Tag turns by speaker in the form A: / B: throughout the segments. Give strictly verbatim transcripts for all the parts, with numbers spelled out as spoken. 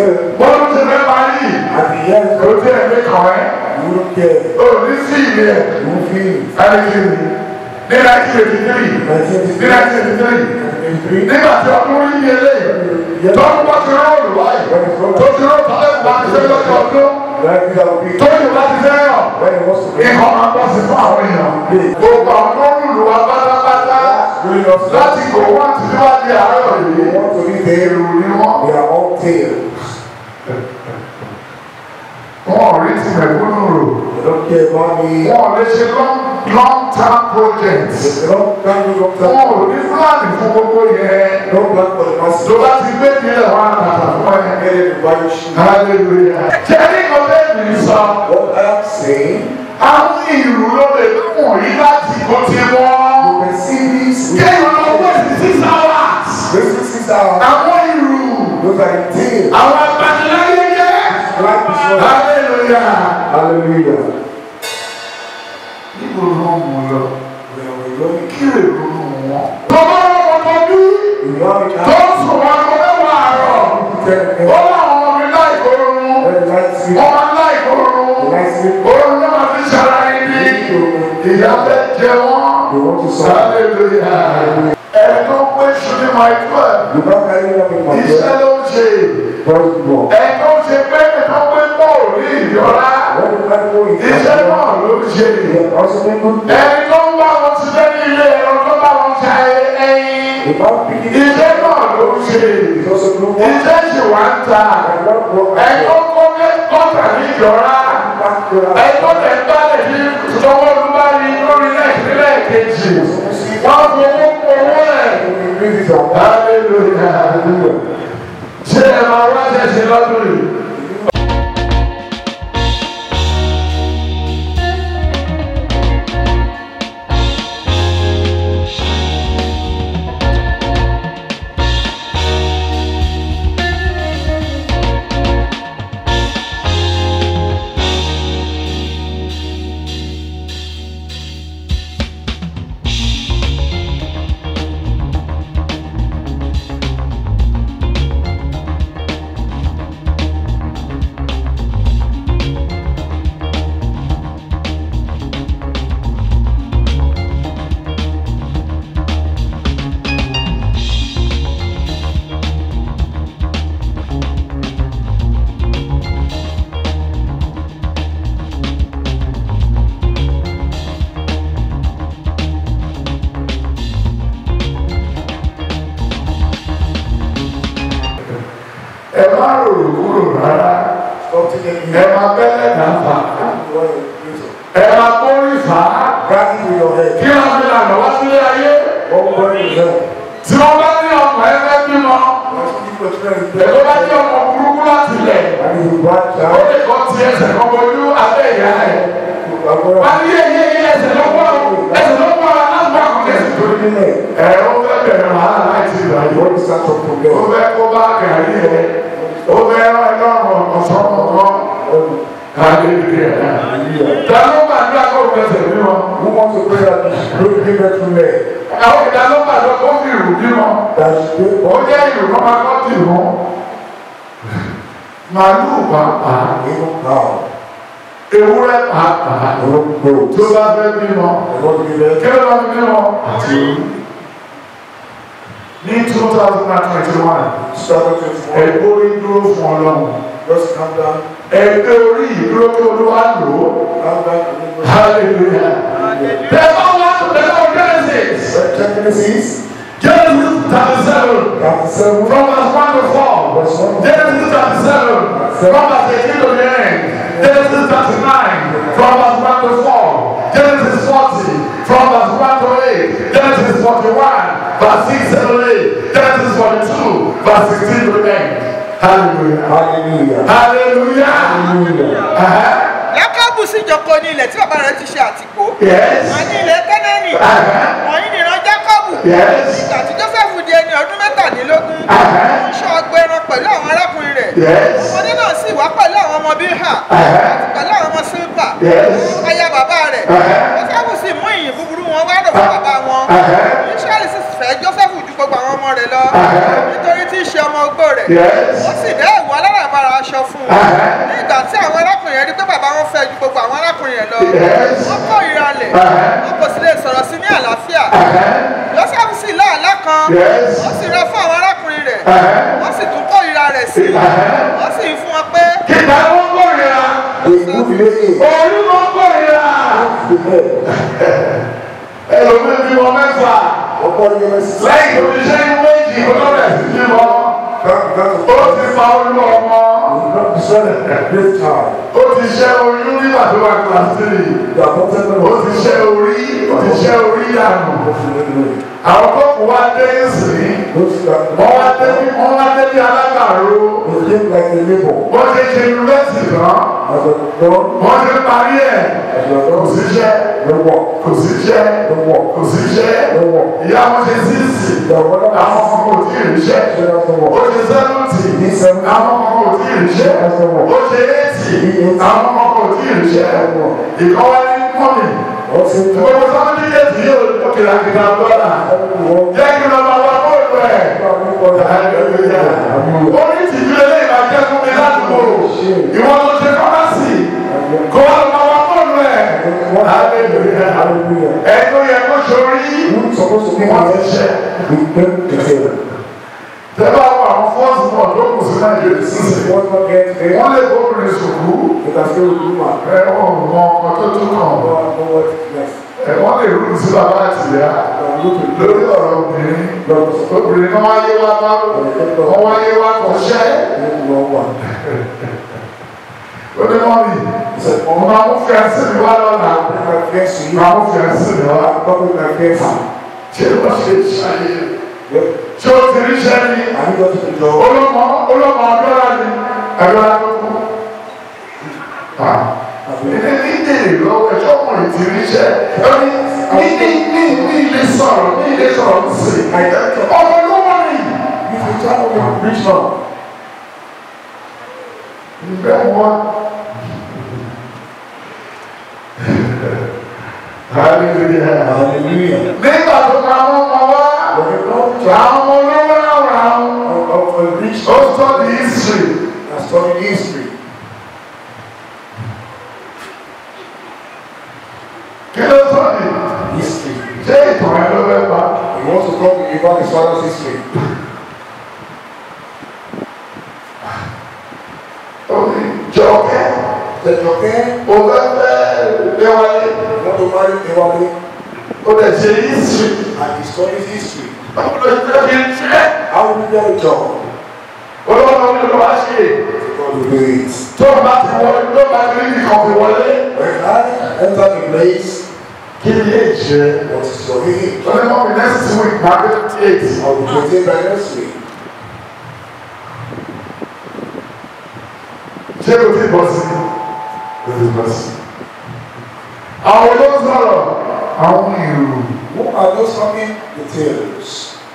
A: Bọ́lú ti fẹ́ máa yí.
B: At the end,
A: Kò tí ẹ̀ ní kàn ẹ́.
B: you don't care.
A: O ní sí ilé ẹ̀.
B: You feel.
A: Ẹnikẹ́ni ní nineteen eighty three. Ní nineteen eighty three. Nígbà tí ọdún orí yẹ lẹ́yìn. Tọ́jú bá ti rọ́ọ̀lù wáyé. Tó ti rọ́ọ̀lù tọ́lẹ̀ bá ti fẹ́ lọ́jọ́ ọdún. Tóyè bá ti fẹ́ yàn. Ìkọ́ máa bọ́ sí fún àwọn èèyàn. Gbogbo àwọn tó ń lù wá pátápátá. Láti kò wọ́n ti wá di àárọ̀ yìí. Èrò ni wọ́n. Wọ́n rí ti mẹ̀kúnnù rò. Wọ́n lè ṣe long term project. Wọ́n ò ní fúlàní fún gbogbo yẹn. Tó bá ti gbé nílẹ̀ wọn àtàtà fún ẹ. Hallelujah. Jẹ́rí kan bẹ́ẹ̀ mi sọ. Àwọn ìlú ló lè wọ̀n yí láti kó ti wọ́n. Kéèyàn lọ wọ́n sí six hours. Àwọn ìlú. Àwọn agbaniláyé jẹ́. Hallelujah.
B: Hallelujah.
A: Níbo ló ń mú lọ? Kí lè ronú wọn? Tọ́lá ọmọ tó bí. Tó ń sùn wọn kó mẹ́wàá àárọ̀. Ó láwọn ọmọ mi láì kóró. Ọmọ láì kóró. Oorun náà máa fi ṣara ẹni. Ìyá fẹ́ jẹ wọ́n. Hallelujah. Ẹ̀ẹ́dọ́ pé ṣùgbọ́n máa tó ẹ̀. Iṣẹ́ ló ń ṣe. Ẹ̀ẹ́dọ́ ṣe pé ẹ̀ẹ́dọ́ pé pọ̀ ní ìyọ́lá. Iṣẹ́ náà ló ń ṣe. Ẹ̀ẹ́dọ́ ń bá wọn ṣiṣẹ́ ní ilé ẹ̀rọ tó bá wọn ṣe ẹyin. Iṣẹ́ náà ló ń ṣe. Iṣẹ́ ṣì wá ń ta. Ẹ̀ẹ́dọ́ kọ́ kọ́ta ní ìyọ́lá. Ẹ̀ẹ́dọ́ tẹ̀ ń bálẹ̀ ní ìṣọwọ́ olúbárí lórí lẹ́ẹ̀kẹ́lẹ́ kejì. Wọ́n fi owó kó owó ẹ̀. Hallelujah. Ṣé ẹ máa wá ṣẹ̀ṣẹ̀ lọ́dún yìí? Ẹ máa bẹ́lẹ̀ náà fà. Ẹ máa kórì fà. Kí wọ́n fi lànà wá sílé ayé. Tí wọ́n bá ní ọmọ ẹgbẹ́ bímọ. Ẹ̀kọ́ bá ní ọmọ burúkú láti lẹ̀. Ó lè kọ́ ti ẹsẹ̀ kan bojú abẹ́ ìyá ẹ̀. Wọ́n ní èyí èyí ẹsẹ̀ lọ́wọ́ ẹsẹ̀ lọ́wọ́ alágbà kan ẹsẹ̀ tó nílẹ̀. Ẹ̀ ó fẹ́ bẹ̀rẹ̀ wàhálà láti ìgbà yìí. Ó fẹ́ kó bá gàrí ẹ̀. Ó fẹ́ rán ẹ lọ́rùn ọ̀sán ọ̀kan. Hallelujah. Dàlọ́ gbàdúrà kó fẹsẹ̀ bí wọn.
B: Who wants to pray that you give it to me?
A: Àwọn ìdálọ́ gbàdúrà kó fi ìrù bí wọn. Ó jẹ́ ìrù kan máa kọ́ tì wọ́n. Màálù pàápàá. Ewúrẹ́ pàápàá. Tó bá fẹ́ bímọ. Kí ló bá fi bímọ? Ní two thousand and twenty-one. Ẹ̀gbọ́n orí dúró fún Ọlọ́run. Ẹgbẹ́ orí ìdúró tó olúwa lò ó. Hallelujah. Tẹ̀sán wá tẹ̀sán Genesis. Genesis thirty-seven. From verse one to four. Genesis thirty-seven. From verse eighteen to the end. Genesis thirty-nine. From verse one to four. Genesis forty. From verse one to eight. Genesis forty-one. Verse six to eight. Genesis forty-two. Verse sixteen to the end. Hallelujah.
B: Hallelujah.
A: Hallelujah.
B: Hallelujah.
A: Uh-huh.
C: Jákọ́bù sì jókòó ní ilẹ̀ tí bàbá rẹ̀ ti ṣe àtìpó.
A: Yes.
C: Wọ́n ní ilẹ̀ Kẹ́nẹ́nì. Wọ́n ní ìran Jákọ́bù.
A: Yes.
C: Ìgbà tí Jósẹ́fù di ẹni ọdún mẹ́tàdínlógún. Ó ń ṣọ́ ọgbà ẹran pẹ̀lú àwọn arákùnrin rẹ̀.
A: Yes.
C: Ọmọdé náà sì wá pẹ̀lú àwọn ọmọ Bílhà. Àti pẹ̀lú àwọn ọmọ Sílpà.
A: Yes.
C: Aya bàbá rẹ̀. Jósẹ́fù sì mú ìyìn búburú wọn wá rò fún bàbá wọn. Ísírẹ́lì sì fẹ́ Jósẹ́fù ju gbogbo àwọn ọmọ rẹ̀ lọ. Nítorí tí í ṣe ọmọ ogbó rẹ̀.
A: Yes.
C: Ó sì dá ẹ̀wù alára agbára aṣọ fún wọn. Ní ìgbà tí àwọn arákùnrin yẹn rí pé bàbá wọn fẹ́ ju gbogbo àwọn arákùnrin yẹn lọ, wọ́n kọ́ ìralẹ̀, wọn kò sì lè sọ̀rọ̀ sí ní àlàáfíà. Joseph sì lá àlá kan, wọ́n sì rẹ fún àwọn arákùnrin rẹ̀, wọ́n sì tún kọ́ ìra rẹ̀ sí, wọ́n sì fún wọn pé.
A: Kíkà wọn kọ́ ìra. Òru wọn kọ́ ìra. Ẹlòmíì bí wọn mẹ́fà. Lẹ́yìn tó ti ṣe ń méjì olóòrè sí bí wọn. Ó ti fa olú ọmọ. Ó ti ṣẹ́ oyún nígbà tó wà kíláàsì. Ó ti ṣẹ́ orí. Ó ti ṣẹ́ orí dànù. Àwọn kọ́ọ̀pù wá dé ìsìn. Wọ́n wá dé bí wọ́n wá dé bí alágbàro. Wọ́n ti ṣe yunifásitì kan. Wọ́n ti parí ẹ̀. Kò síṣẹ́. Kò síṣẹ́. Kò síṣẹ́. Ìyá wọn ṣe sísì. Àwọn ọmọ kò tí ì ríṣẹ́. Ó ṣe sẹ́lùtì. Àwọn ọmọ kò tí ì ríṣẹ́. Ó ṣe éètì. Àwọn ọmọ kò tí ì ríṣẹ́. Ìkọ́wá ní mọ́mì. Gbogbo sọ́mọ́tì yéèdì yóò kìlà kìlà lọ́la. Jẹ́ kí lọ máa wá bóòlù ẹ̀. Ó ní tìjú lélẹ́ ìbàjẹ́ fún mi ládùúgbò. Ìwọ tó ṣe fọ́násì. Kó wá lọ máa wá bóòlù ẹ̀. Ẹ̀tọ́ yẹ kó sórí. Wọ́n ti ṣe. Tẹ́lá wọ àwọn fọ́ọ̀sì náà tó kù sí Nàìjíríà sísè. Wọ́n lè gómìnà sùkú. Ẹ̀wọ̀n mọ ọkọ̀ tó tún kàn. Wọ́n lè rúdù sí bàbá àti ìyá lórí ọ̀rọ̀ obìnrin. Obìnrin kan wáyé wá bá wọ́n wáyé wá kọ́ṣẹ́. Ó ní wọ́n mi, ọmọ máa mú fẹ́ǹsì mi wá lọ́la. Máa mú fẹ́ǹsì mi wá. Ṣé wọ́n ṣe ṣàyè? Ṣé o ti ríṣẹ́ ni? Olómọ olómọ ọdọ́ra ni ẹ̀rọ agbókù. Ilé ní ìdèrè lọ́wọ́ ẹ̀ṣọ́ ọkùnrin ti ríṣẹ́. Ní ní ní ní ilé sọ̀rọ̀ ní ilé sọ̀rọ̀ ń sè. Ọmọ olówó ni. Ìgbẹ́ wọn. Hallelujah. Hallelujah. Nígbà tó ká wọ́n mọ wá. Àwọn ọmọ olówó láwọn àwọn. Ó study history. I study history. Kí ló study? History. Ṣé ìtàn ẹ ló fẹ́ pa? He wants to talk about his father's history. Jọ̀kẹ́. Jọ̀kẹ́. O fẹ́ fẹ́ Déwálé. Wọ́n tó máa ń Déwálé. O lè ṣe history. And he studies history. Báwo ló ṣe fẹ́ fi ń ṣe? How will you get a job? Olówó mi ló wá ṣe. God will do it. Tó o bá ti wọlé, tó o bá ti rí nìkan fi wọlé. When I enter the place. Kí ni èyí ṣe? What is your age? Lọ́dún mọ́ mi next week máa gbé twenty eight. I will be twenty by next week. Ṣé o ti bọ̀ sí? O ti bọ̀ sí. Àwọn olóò sọ̀rọ̀ àwọn èrò. Who are those talking details?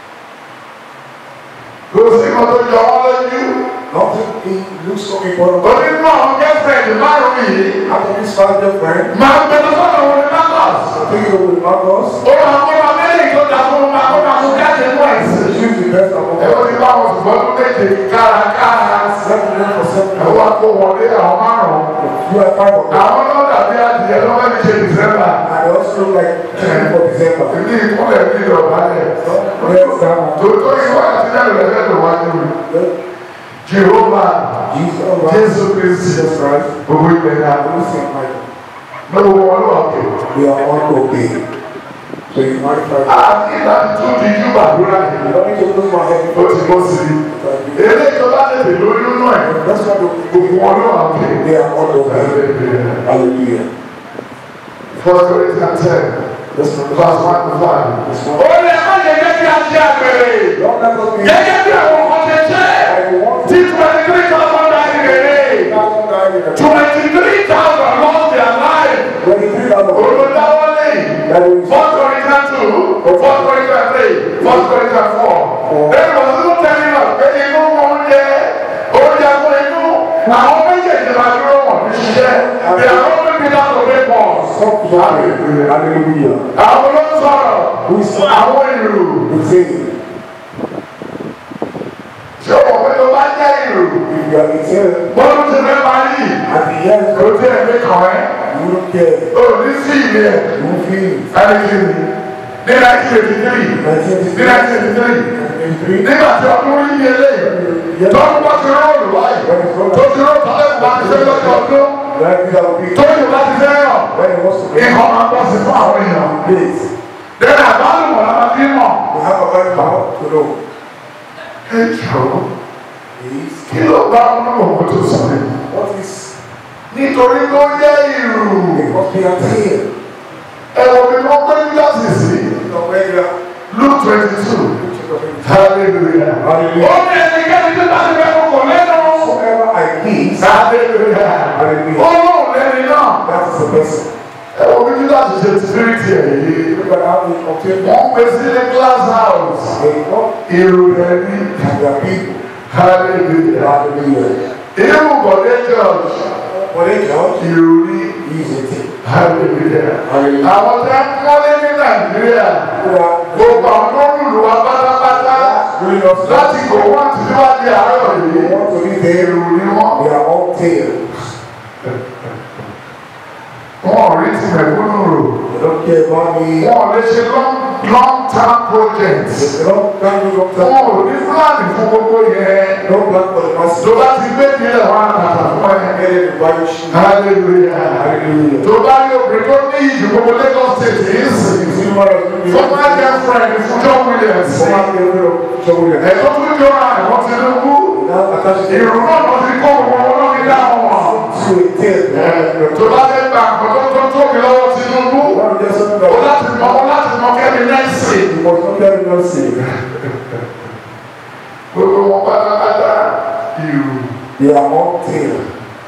A: Kò sí kan tó jọ wọ́n lójú. Nothing looks so important. Onínú àwọn girlfriend márùn-ún yìí. After this five girlfriend. Màá gbẹdọ̀ sọ̀rọ̀ wọn ní Marcus. I think it will be Marcus. Ó máa kó ma mẹ́rin tó dà fún ma kó ma kó jáde mú ẹ̀sìn. Choose the best of all. Ẹ̀rọ ti bá wọn ṣùgbọ́n tó méje kárakára. Ẹ̀wọ́ àpò wọlé àwọn márùn-ún. Àwọn náà dàbí adìyẹ lọ́wọ́ ní ṣe December. I also look like ten for December. Ìdí ìkúnlẹ̀ bí ìrọ̀bálẹ̀. Tòótọ́ ìwà àti jáde lẹ́fẹ̀ẹ́ tó wájú rẹ̀. Jehovah, Jesus Christ, gbogbo ìgbẹ́ni àbúrúsí lọ́wọ́ wọn ló wà pé. We are all okay. So you might try. Àti ìlànà tó di yú gbàdúrà yìí. Ó ti bọ́ sí i. Èlé ìjọba tètè lórí inú ẹ̀. Gbogbo wọn ló wà pé. We are all okay. Hallelujah. First Corinthians ten, verse one to five. Ó lè má gẹ́gẹ́ bí a ṣe àgbèrè. Gẹ́gẹ́ bí àwọn ọmọ ṣe ṣe. Tí twenty-three thousand died in a day. twenty-three thousand lost their life. Olùdáwọ́lé. First Corinthians two, First Corinthians three, First Corinthians four. Then was still telling us pé inú wọn jẹ oúnjẹ fún inú. Àwọn méjèèjì máa dúró wọn ní ṣiṣẹ́. They are only Peter to make us. Hallelujah. Àwọn ló ń sọ̀rọ̀. Àwọn ìlú. Ṣé o mọ̀ pé tó bá jẹ́ ìlú?
B: you are eating.
A: Bọ́lú ti fẹ́ parí.
B: At the end,
A: Kò tí ẹ̀ ní kàn ẹ́.
B: you don't care.
A: O ní sí ilé ẹ̀.
B: You feel it.
A: Ẹnikẹ́ni ní nineteen eighty three. Ní nineteen eighty three. Nígbà tí ọdún orí ní eléyìí. Tọ́jú bá ti rọ́ọ̀lù wáyé. Tó ti rọ́ọ̀lù tọ́lẹ̀ bá ti fẹ́ lọ́jọ́ ọdún. Tóyìn bá ti fẹ́ yàn. Ìkọ́ máa bọ́ sí fún àwọn èèyàn. Dẹ́rẹ́ àbálùmọ̀ la máa fi mọ̀. Ẹ jọ̀ọ́. Kí ló bá ọmọ òkú tó sọ rẹ̀? Nítorí tó jẹ́ ìrù. Ẹ wò mí wọ́n gbé gíláàsì sí. Luke twenty two. Hallelujah. Ó ní ẹnikẹ́ni tí bá ti fẹ́ kókò lẹ́nu. Hallelujah. Ó lóun lẹ́ni náà. Ẹ wò mí gíláàsì ṣe ti rí tiẹ̀ yìí. Wọ́n gbé sí ní glass house. Ìrù rẹ̀ ní. Hallelujah. Hallelujah. Even for the church, for the church, you need easy. Hallelujah. Hallelujah. Àwọn tí a kọ́lé ní Nàìjíríà, gbogbo àwọn tó ń lù wá pátápátá láti kò wọ́n ti wá di àárọ̀ yìí. Èrò ni wọ́n. They are all tails. Wọ́n rí ti mẹ̀kúnnù rò. Wọ́n lè ṣe long long term projects. Wọ́n ò ní fúlàní fún gbogbo yẹn. Tó bá ti gbé nílẹ̀ wọn àtàtà fún ẹ. Hallelujah. Tó bá ní obìnrin tó ní ìjù gbogbo Lagos State yìí sì. Former girlfriend fún John Williams. Ẹ̀tọ́ tó jọ ra ẹ̀wọ̀n Tinubu. Ìrù náà lọ sí kó gbogbo ọlọ́run dá wọn. Tó bá fẹ́ gba àkọ́tọ́ tó tóbi lọ́wọ́ Tinubu. Ó láti mọ ó láti mọ kẹ́mi nẹ́ẹ̀sì. Gbogbo wọn pátápátá ìrù.
B: They are all tail.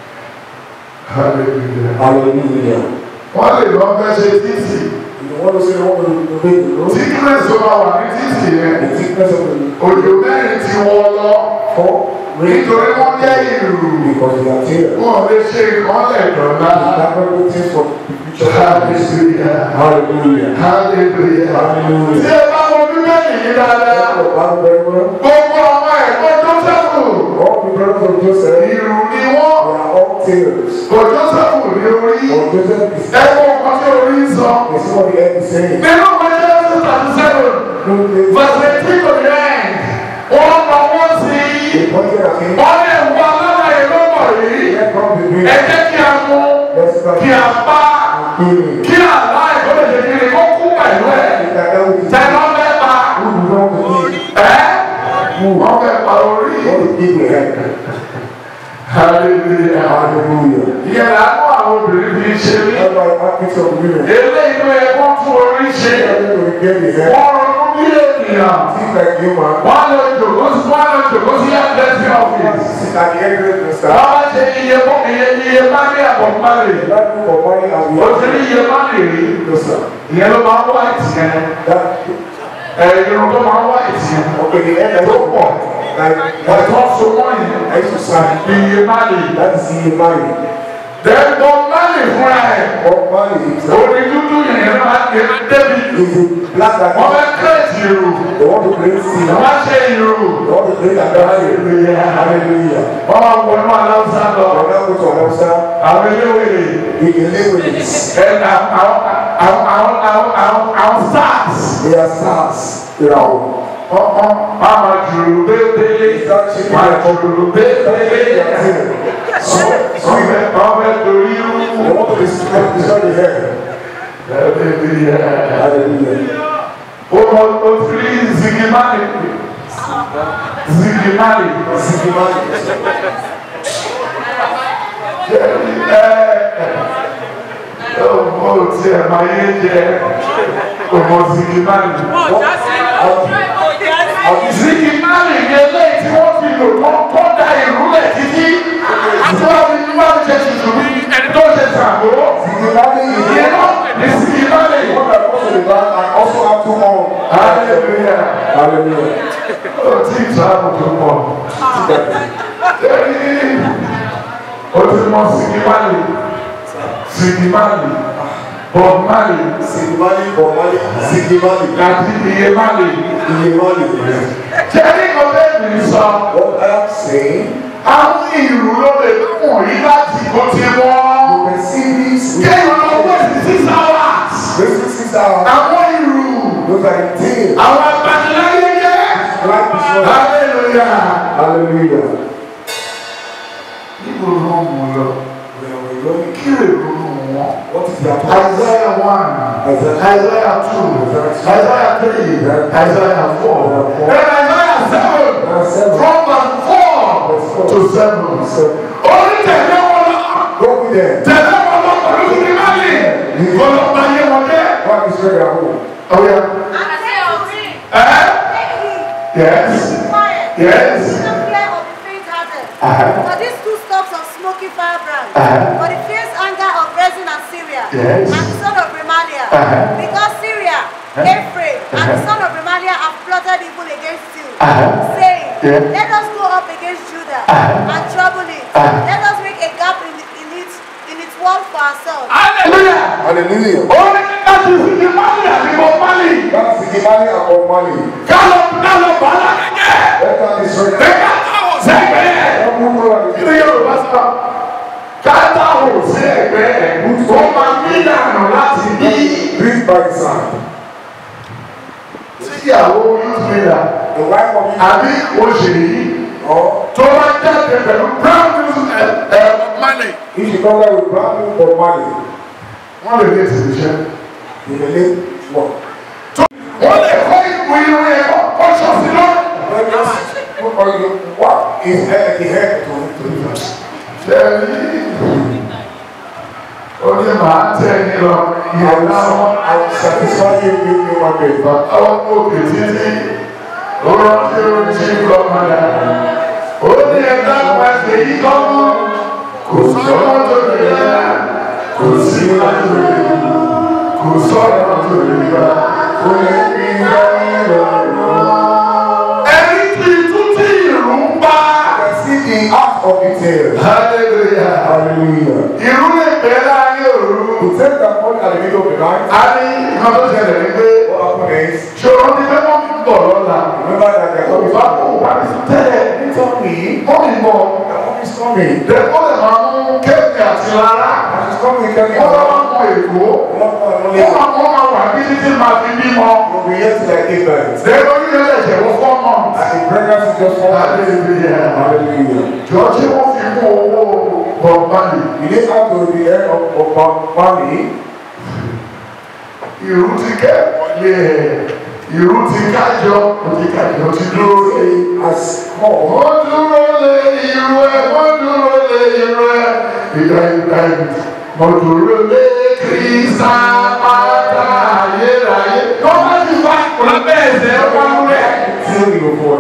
A: Hallelujah.
B: Hallelujah.
A: Wọ́n lè lọ fẹ́ ṣe títì.
B: Wọ́n lọ sí wọ́n lọ sí ìlú.
A: Sickness tó bá wà ní títì yẹn.
B: The sickness of the
A: Òjò mẹ́rin ti wọ́ lọ.
B: for
A: Nítorí wọ́n jẹ́ ìrù.
B: because they are tail.
A: Wọ́n lè ṣe ìkọ́lẹ̀ dọ̀la.
B: For
A: Hallelujah.
B: Hallelujah.
A: Hallelujah.
B: Hallelujah.
A: Tí ẹ bá wo bíbélì yìí dáadáa. Gbogbo àwọn ẹ̀kọ́ Jósẹ́fù.
B: All the brothers of Joseph,
A: Ìrù ni wọ́n.
B: they are all tails.
A: Kò Jósẹ́fù ní orí.
B: But Joseph is
A: Ẹ̀kọ́ kan tí orí ń sọ.
B: is what the end is saying.
A: Nínú ìwé Genesis thirty seven. Verse eighteen to the end. Wọ́n lọ wọ́n sí.
B: They pointed at him.
A: Wọ́n lè wọ alára ìlú mọ̀ yìí.
B: Let come the green.
A: Ẹ jẹ́ kí a mú.
B: Let's start.
A: Kí a bá.
B: Healing.
A: Kí àlá ìkọ́lé ṣe kí ni kó kú pẹ̀lú ẹ̀. Tẹ̀lọ́ fẹ́ pa.
B: Who do not believe?
A: Ẹ́ wọ́n fẹ́ pa orí.
B: What the people have.
A: Hallelujah.
B: Hallelujah.
A: Ìyẹn làánú àwọn obìnrin fi ṣe rí.
B: That's why I think some women.
A: Eléyìí ló yẹ kó tún orí ṣe.
B: They get the hair.
A: Wọ́n ronú bí ènìyàn.
B: Think like human.
A: Wọ́n lọ jòkó sí wọ́n lọ jòkó sí ẹ̀ẹ́dẹ́sì ọ́fíìsì.
B: Sit at the end of the
A: Wọ́n
B: star.
A: bá ṣe iye fún iye iye má ní àbọ̀ má lè.
B: That group of money and we
A: O ti ní iye má lè rí. Ìyẹn ló máa ń wá ìtìyẹn.
B: that
A: Ẹ̀ẹ́dẹ̀rún tó máa ń wá ìtìyẹn.
B: okay the end
A: Tó pọ̀.
B: like
A: Ẹ̀tọ́ so wọ́n yìí.
B: I used to say
A: Iye má lè.
B: that is the money.
A: Dẹ́gbọ́ má lè fúnra ẹ̀.
B: But money is
A: Orí dúdú yẹn máa ń débi.
B: is the black that
A: Wọ́n fẹ́ kírètì ìrù.
B: they want to create sin.
A: Wọ́n á ṣe ìrù.
B: They want to create a
A: Hallelujah.
B: Hallelujah.
A: Wọ́n máa wọnú aláwùsá lọ.
B: When I go to Anamsa,
A: Àwọn eléwèrè.
B: we can live with this.
A: Ẹ àwọn àwọn àwọn àwọn àwọn àwọn àwọn stars.
B: They are stars. They are all.
A: Wọ́n máa jùlù bébélé. Wọ́n á jùlù bébélé.
B: So, so
A: Wọ́n fẹ́ wọ́n fẹ́ torí irú.
B: they want to destroy, destroy the hair.
A: Hallelujah.
B: Hallelujah.
A: O mọ o fi zigimani. Zigimani.
B: Zigimani.
A: Ọmọ tí ẹ máa yé jẹ ọmọ zigimani. Zigimani ni eléyìí tí wọ́n fi lò tó tó da ìrúlẹ̀ títí. Àti wọ́n fi ní wọ́n jẹ tuntun ẹni tó ṣe sàgbó.
B: Zigimani is
A: Ìyẹn náà ní zigimani.
B: one that goes to the back and also have two more.
A: Hallelujah.
B: Hallelujah.
A: Ó ti ìtààbò tó pọ̀. Ẹni ó ti mọ zigimani. Zigimani. Bob Marley.
B: Zigimani, Bob Marley, Zigimani.
A: Àti iye Marley.
B: Zigimani.
A: Jẹ́rí kan bẹ́ẹ̀ mi sọ.
B: What I am saying,
A: Àwọn ìlú ló lè wọ̀n yí láti kó ti wọ́n.
B: You can see this.
A: Kéèyàn lọ wẹ̀ sí six hours.
B: Wasting six hours.
A: Àwọn ìlú.
B: Those are the things.
A: Àwọn abaniláyé jẹ́.
B: Like this one.
A: Hallelujah.
B: Hallelujah.
A: Níbo ló ń mú lọ? Kí lè ronú wọn?
B: What is that?
A: Isaiah one, Isaiah two, Isaiah three, Isaiah four, and Isaiah seven, from verse four to seven. Only tẹ̀lé wọn lọ.
B: Go with them.
A: Tẹ̀lé wọn lọ pẹ̀lú ìdílé. Gbọ́dọ̀ bá yé wọn dé.
B: What is ready at home?
A: Oh yeah. Eh? Yes. Yes. Uh-huh.
D: For these two stalks of smoky firebrand,
A: Uh-huh.
D: for the fierce anger of Rezin and Syria,
A: Yes.
D: and the son of Remaliah,
A: Uh-huh.
D: because Syria, Ephraim, and the son of Remaliah have plotted evil against you,
A: Uh-huh.
D: saying,
A: Yeah.
D: let us go up against Judah
A: Uh-huh.
D: and trouble it.
A: Uh-huh.
D: Let us make a gap in, in it in its wall for ourselves.
A: Hallelujah.
B: Hallelujah.
A: Only láti fi ní Mali àti bọ̀ Mali.
B: That's the money of money.
A: Kálọ̀ kálọ̀ bàálà kẹ̀kẹ́.
B: Let that is ready.
A: Bẹ́ẹ̀ka táwọn sẹ́gbẹ̀ẹ́. Ilé Yorùbá sọ. Kátáwò sí ẹ̀gbẹ́ ẹ̀. Ó máa ń bí dànù láti bí.
B: Breathe by the side.
A: Tíyàwó youth leader
B: The wife of you.
A: àbí òṣèré yìí.
B: Or
A: Tó bá jáde pẹ̀lú brown news ẹ̀ ẹ̀ Mali.
B: if you come there with brand new for money,
A: Wọ́n lè lé ìṣẹ̀lẹ̀.
B: you will live what?
A: Wọ́n lè kọ́ ìwé irun ẹ̀kọ́ ọ̀ṣọ́ sí lọ́rùn.
B: Or you what is head the head to to the
A: Ṣẹ́rí ó ní màá tẹ̀ ní lọ ìyẹn láwọn
B: I will satisfy you with you one day. But
A: àwọn òkè títí ó rántí ojú lọ́mọdé. Ó ní ẹ̀dá pàṣẹ yìí kọ́kọ́ kò sọ́nà tó lè yá kò sí láti lè kò sọ́nà tó lè yá kò lè fi yá lọ́rùn. Ẹni tí tútí ìlú ń bá.
B: I see the art of the tale.
A: Hallelujah.
B: Hallelujah.
A: Ìrú lè bẹ̀rẹ̀ láyé òru.
B: To take that point at the middle of the night.
A: A ní ìkan tó ṣẹlẹ̀ ní pé
B: What happened is,
A: ṣòro ní pé wọ́n ń bọ̀ lọ́la.
B: remember that they are coming.
A: Òbá kò wá ní tẹ́lẹ̀ nítorí wọ́n ń bọ̀.
B: The mom is coming.
A: Dẹ̀kọ́ lè máa mú kéèkì àti rárá.
B: And she's coming. Tell me
A: Wọ́n bá
B: about
A: wọn mọ èkó.
B: not only
A: Wọ́n máa wọ́n máa wà bí títí máa fi bímọ.
B: will be yet like eight birds.
A: Dẹ̀kọ́ ní ilé ẹ̀jẹ̀ wọ́n fọ́ mọ́.
B: And the pregnancy just fall.
A: Hallelujah.
B: Hallelujah.
A: Jọ ṣé wọ́n fi mú owó bọ̀m̀bálì.
B: You need out to the end of, of money.
A: Ìrú ti kẹ́kọ̀ọ́lé ẹ̀. Ìrú ti kájọ. Ó ti kájọ ti dúró lé.
B: As called.
A: Wọ́n dúró lé irú ẹ̀. Wọ́n dúró lé irú ẹ̀. Ìgbà ìgbà ìgbà. Mo dúró lé kírísà pátá ayérayé. Wọ́n bá ti fa lábẹ́ ẹ̀sẹ̀ wọn rẹ̀.
B: Till you go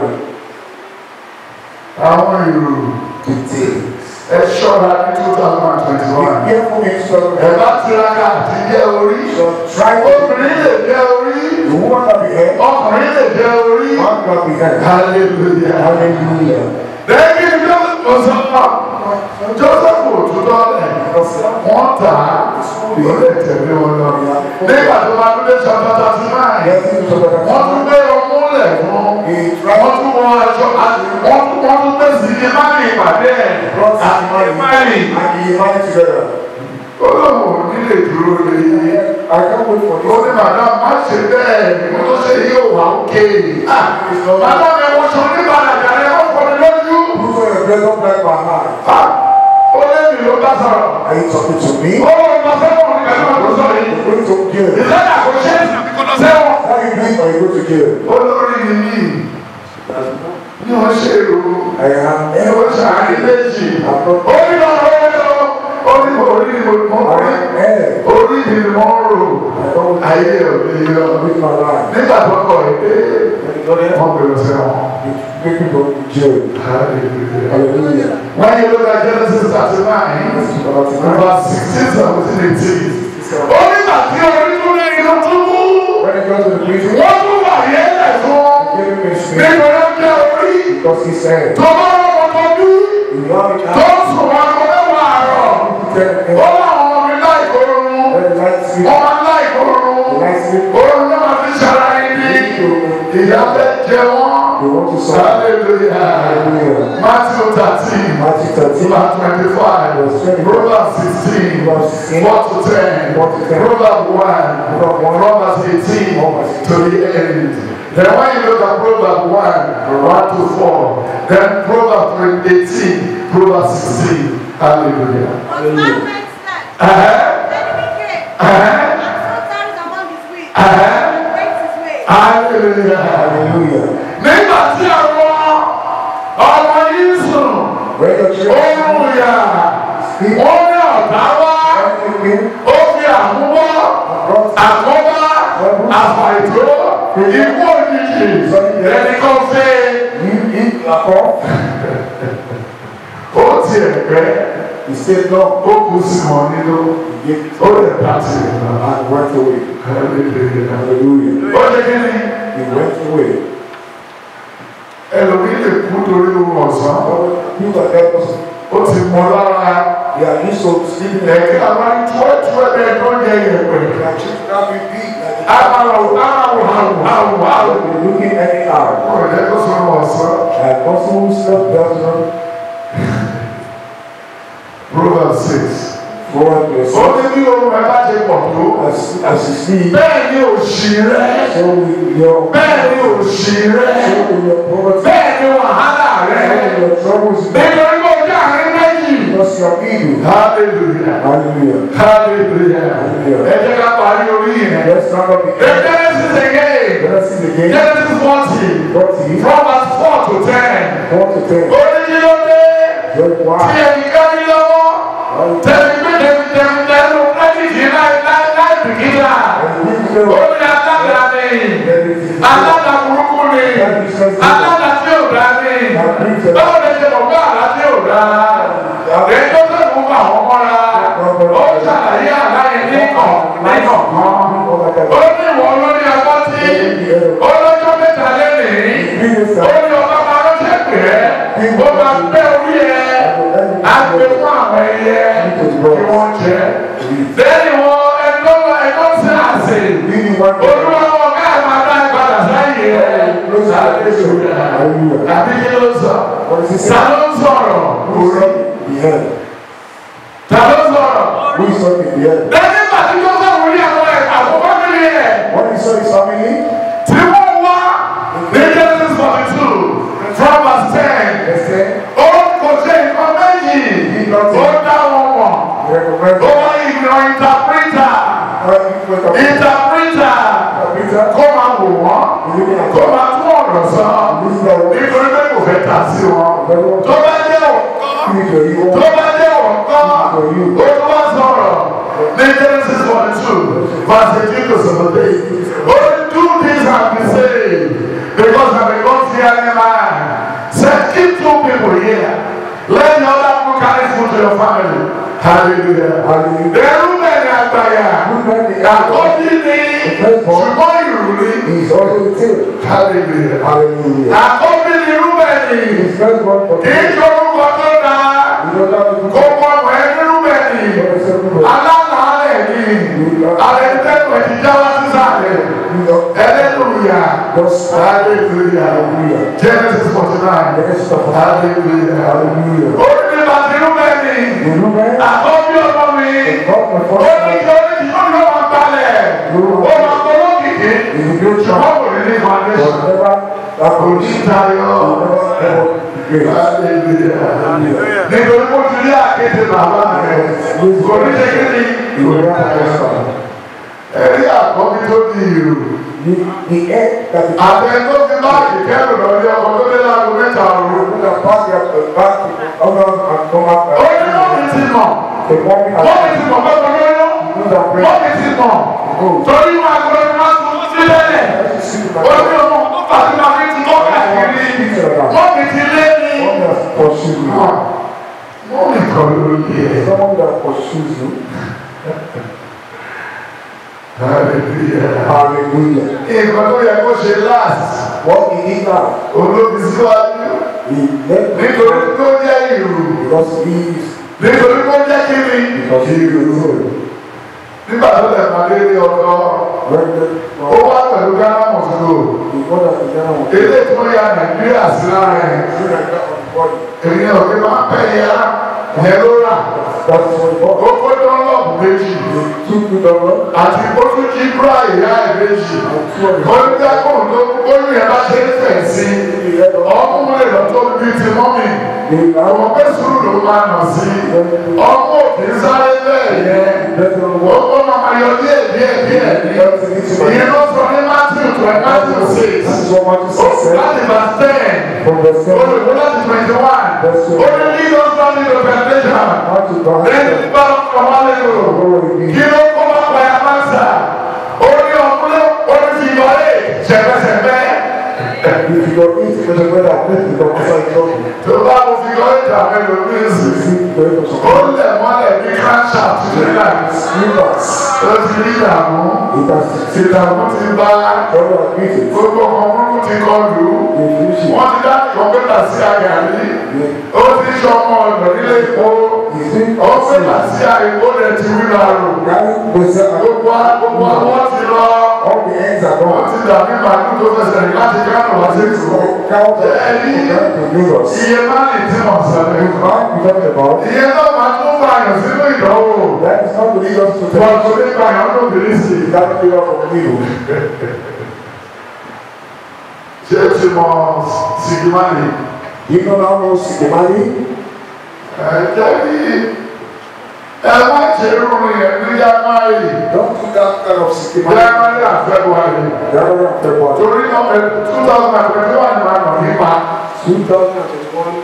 A: Àwọn ìrù ẹ ṣọ́ra ní two thousand and twenty-one.
B: Be careful in some.
A: Ẹ bá tiraka àti jẹ́ orí.
B: So try to.
A: Obìnrin lè jẹ́ orí.
B: The woman that be head.
A: Ọkùnrin lè jẹ́ orí.
B: Man that be head.
A: Hallelujah.
B: Hallelujah.
A: Lẹ́yìn tí Joseph kò sọ ọ́. Joseph kò túbọ̀ lẹ̀. Wọ́n tà á. Ó lè tẹ̀lé wọn lọ. Nígbà tó máa dúdé sọ́tọ́ tó ti máa yẹ. Wọ́n tún gbé ọmú lẹ̀ fún. Wọ́n tún wọ aṣọ. Wọ́n tún wọ́n tún gbé sí ní máàlì ìpàdé ẹ̀. Àti máàlì.
B: And the money together.
A: Olóòwò nílé dúró lé yé.
B: I can't wait for
A: Ó
B: this.
A: ní màdá má ṣe bẹ́ẹ̀ ni mo ṣe yóò wá òkè. Màdá mi wọ́n sọ nípa àjà rẹ̀ wọ́n fọ́ mi lójú.
B: Look at your bread up like my heart.
A: Ó lé mi ló bá sọ̀rọ̀.
B: Are you talking to me?
A: Ó lọ lọ sẹ́wọ̀n ní pẹ̀lú ọdún sọ̀rọ̀ yìí.
B: You're going to jail.
A: Ìlànà kò ṣe é kò lọ sẹ́wọ̀n.
B: How you doing or you go to jail?
A: Olórí ni mí. Ní wọ́n ṣe èrò.
B: I am.
A: Ní wọ́n ṣe àárín méjì. Ó ní lọ lọ́wọ́ lọ. Ó ní orí ni mo mọ̀ orí. Orí ni mo rò. Ayé òbí yọ.
B: With my life.
A: Nígbà tó kọ̀ ẹ́ dé. Wọ́n bẹ̀rẹ̀ sẹ́wọ̀n.
B: Make me go to jail.
A: Hallelujah.
B: Hallelujah.
A: When you look at Genesis thirty-nine, verse sixteen, seventeen, eighteen. Ó nígbà tí orí tún lé inú túbú.
B: When you go to the prison,
A: Wọ́n tún wà yẹ́lẹ̀ fún.
B: give him a space.
A: Nítorí ó jẹ́ orí.
B: Because he said,
A: Tó bá wọn kọ́ bí.
B: if you have a
A: Tó
B: child,
A: sùn wọn kọ́ mẹ́wàá àárọ̀.
B: tell him,
A: Ó láwọn ọmọ mi láì kórun.
B: let the light sleep.
A: Wọ́n máa láì kórun. Oorun ló máa fi ṣara ibi. Ìyá fẹ́ jẹ wọ́n.
B: They want to suffer.
A: Hallelujah.
B: Hallelujah.
A: Matthew thirteen.
B: Matthew thirteen.
A: Verse twenty-five. Proverbs sixteen. four to ten. Proverbs one. Proverbs eighteen to the end. Then when you look at Proverbs one, one to four. Then Proverbs eighteen. Proverbs sixteen. Hallelujah.
D: Hallelujah.
A: Uh-huh. Uh-huh. Uh-huh. Hallelujah.
B: Hallelujah.
A: Nígbà tí àwọn ọmọ yìí sùn, oorun yà, wọ́n ní ọ̀tá wá, ó fi àmúwọ́, àkọ́bá, àfàìtó, ikú òjijì, ẹnìkan fẹ́. Ó tiẹ̀ pẹ́.
B: He said, no.
A: Ó kù sí wọn nínú. Ó lè ta sí ẹ̀ náà.
B: And went away.
A: Hallelujah.
B: Hallelujah.
A: Ó lè kí ni?
B: He went away.
A: Ẹlòmí lè kú torí ohun ọ̀sán.
B: You got that person.
A: Ó ti mọ lára.
B: They are used to sleeping.
A: Ẹ̀kẹ́ àwọn ìtúwẹ́túwẹ́ bẹ́ẹ̀ tó ń jẹ ìyẹ̀pẹ̀.
B: Their children have been big.
A: Àwọ̀ àwọ̀ àwọ̀ àwọ̀ àwọ̀.
B: Looking anyhow.
A: Ọ̀rẹ́ tó sọ̀rọ̀ ọ̀sán.
B: And also who slept down.
A: Proverbs six.
B: Proverbs
A: Ó ní bí ohun ẹ bá ṣe pọ̀ tó.
B: As you see.
A: Bẹ́ẹ̀ ni òṣì rẹ̀.
B: So will your.
A: Bẹ́ẹ̀ ni òṣì rẹ̀.
B: So will your poverty.
A: Bẹ́ẹ̀ ni wàhálà rẹ̀.
B: So will your troubles.
A: Nítorí kó jẹ́ àárín méjì.
B: Because you are evil.
A: Hallelujah.
B: Hallelujah.
A: Hallelujah.
B: Hallelujah.
A: Ẹ jẹ́ ká parí orí yẹn.
B: Let's not up
A: The Genesis again.
B: Genesis again.
A: Genesis forty.
B: Forty.
A: From verse four to ten.
B: Four to ten.
A: Ó ní kí ló dé?
B: Very wide.
A: Tí ẹnìkan ní lọ́wọ́. Tẹ̀lé pé tẹ̀lé tẹ̀lé lẹ́yìn láì láì láì bìkítà. Ó ní alága ni. Alága burúkú ni. Alága tí ò dá ni. Báwo lè ṣe mọ̀ pé àlá tí ò dá? Èyí tó fẹ́ fún àwọn mọ́ra. Ó ṣàlàyé àlá yẹn ní kọ̀ọ̀kan. Ó ní ìwọ lórí agbọ́tí. Ó lọ́jọ́ mẹ́ta lẹ́nìí. Ó ní ọba máa ránṣẹ́ pè é. Ó máa bẹ́ orí ẹ̀. Á gbé fún àwọn ẹyẹ kí wọ́n jẹ. Lẹ́yìn wọn ẹ̀kọ́ ẹ̀kọ́ sí àṣẹ. Olúwa wọn ká ẹ̀ máa dá ìpadà sáyé ẹ̀. Àbí kí ló sọ? Ta ló ń sọ̀rọ̀? Ta ló ń sọ̀rọ̀? Lẹ́yìn ìgbà tí ó sọ̀rọ̀ orí àwọn ẹ̀ àkọ́kọ́ nílé ẹ̀. Tí wọ́n wá ní Genesis forty two from verse ten. Ó kò ṣe nǹkan méjì. Ó dá wọn mọ̀. Ó wá ìgbìmọ̀ interpreter. Interpreter. Kó máa wò wọ́n. Kó máa tún ọ̀rọ̀ sọ. Nítorí pé kò fẹ́ tà sí wọn. Tó bá jẹ́ ọ̀kọ́. Tó bá jẹ́ ọ̀kọ́. Ó tó wá sọ̀rọ̀. Ní Genesis forty two verse eighteen to seventeen. Ó do this and be saved. Because I'm a God-fearing man. Said keep two people here. Let the other people carry food to your family. Hallelujah. Hallelujah. The Reuben àgbàyà. Àkọ́bí ni ṣùgbọ́n ìrùlé. Hallelujah. Hallelujah. Àkọ́bí ni Reuben ni. Kì í ṣe orúkọ tó dáa. Kò mọ ọmọ ẹni Reuben ni. Alálàálẹ̀ ni. Àlẹ́tẹ̀kọ̀ ìdíjà wá sí sàlẹ̀. Hallelujah. Hallelujah. Genesis forty nine. Hallelujah. Hallelujah. Ó ní bàtí Reuben ni. Àkọ́bí ọmọ mi. Ó ní kí ó ní kí ó ní ọmọ balẹ̀. Ó máa gbọ́ lókìkí. Ṣùgbọ́n kò ní ní foundation. Kò ní tayọ. Nítorí mo ti rí àkéde bàbá rẹ̀. Kò ní ṣe kí ni. Ẹ̀rí àkọ́bí tó di ìrù. Àbẹ tó fi báàgì kẹ́rù lọ ní ọkọ̀ tó dé láago mẹ́ta ọ̀run. Ó ní wọ́n ti mọ̀. Wọ́n ti mọ̀ pẹ́pẹ́ lóyún. Wọ́n ti mọ̀. Torí wọn àgbẹ̀ ni wọ́n tún sí lẹ́lẹ̀. Ó ní ọmọ tó fàtí máa fi tún lọ́kà kiri. Wọ́n ti ti lé ní. Wọ́n mi kọ̀ lórí ẹ̀. Hallelujah.
B: Hallelujah.
A: Nǹkan tó yẹ kó ṣe last.
B: What he did now.
A: Olóbi síwájú. Nítorí tó jẹ́ ìrù. Nítorí tó jẹ́ kíni. Ìrù. Nígbà tó lẹ̀ máa dé ní ọ̀dọ́. Ó wá pẹ̀lú Ghana Moscow. Ilé tí wọ́n ya Nàìjíríà sí lára ẹ̀. Ènìyàn ò ní máa ń pẹ́ yẹra yẹn ló rà. Ó kó dánlọ́ọ̀bù méjì. Àti ó tún jí búrá ìyá ẹ̀ méjì. Ó ní dákùn tó ó ní ẹ̀ bá ṣe é fẹ̀ sí. Ọkùnrin lè lọ tó bí ti mọ́mì. Àwọn pé sùúrù ló máa nà sí. Ọmọ òkè sáré bẹ́ẹ̀ yẹn. Ó máa yọ díẹ̀ díẹ̀ díẹ̀ díẹ̀. Ìyẹn ló sọ ní Matthew twenty Matthew six. Láti verse ten. Olùkọ́ láti twenty one. Ó ní lead us not into temptation. Then deliver us from all evil. Kí ló kó bá pa ẹ̀ máa sà? Ó ní ọ̀pọ̀lọ́ ó ní fi yọ ẹ̀ ṣẹ̀fẹ̀ṣẹ̀fẹ̀. Tó bá mo fi yọ ẹ̀ jà mẹ́lò ní ìsìn. Ó lẹ̀ mọ́lẹ̀ ní káńṣà tó ní láti. Ó ti rí ìdààmú. Ìdààmú ti bá gbogbo ọmọ ti kọ lù ú. Wọ́n ti dá kọ̀m̀pútà sí àgàrí. Ó ti ṣe ọmọ ọ̀dọ̀ nílé ìpó. Ó fẹ́lá sí àìkó rẹ̀ ti wí lọ́rùn. Gbogbo gbogbo àwọn ti lọ. Wọ́n ti dàbí màálù tó fẹsẹ̀ rìn láti Kánò wá sí ìṣòro. Ẹni iye máa lè tí wọ́n sọ̀rọ̀. Iye náà máa tún bá àyàn sínú ìdánwò. Wọ́n kò ní bá àyàn lóbìnrin sí i. Ṣé o ti mọ Sigimani?
B: You know how much Sigimani?
A: Ẹ jẹ́ kí ẹ má ṣe rúrin ẹ̀ ní January.
B: Don't do that kind of Sigimani.
A: January and February.
B: January and February.
A: Torí náà two thousand and twenty-one ni màá nà nípa.
B: two thousand and twenty-one.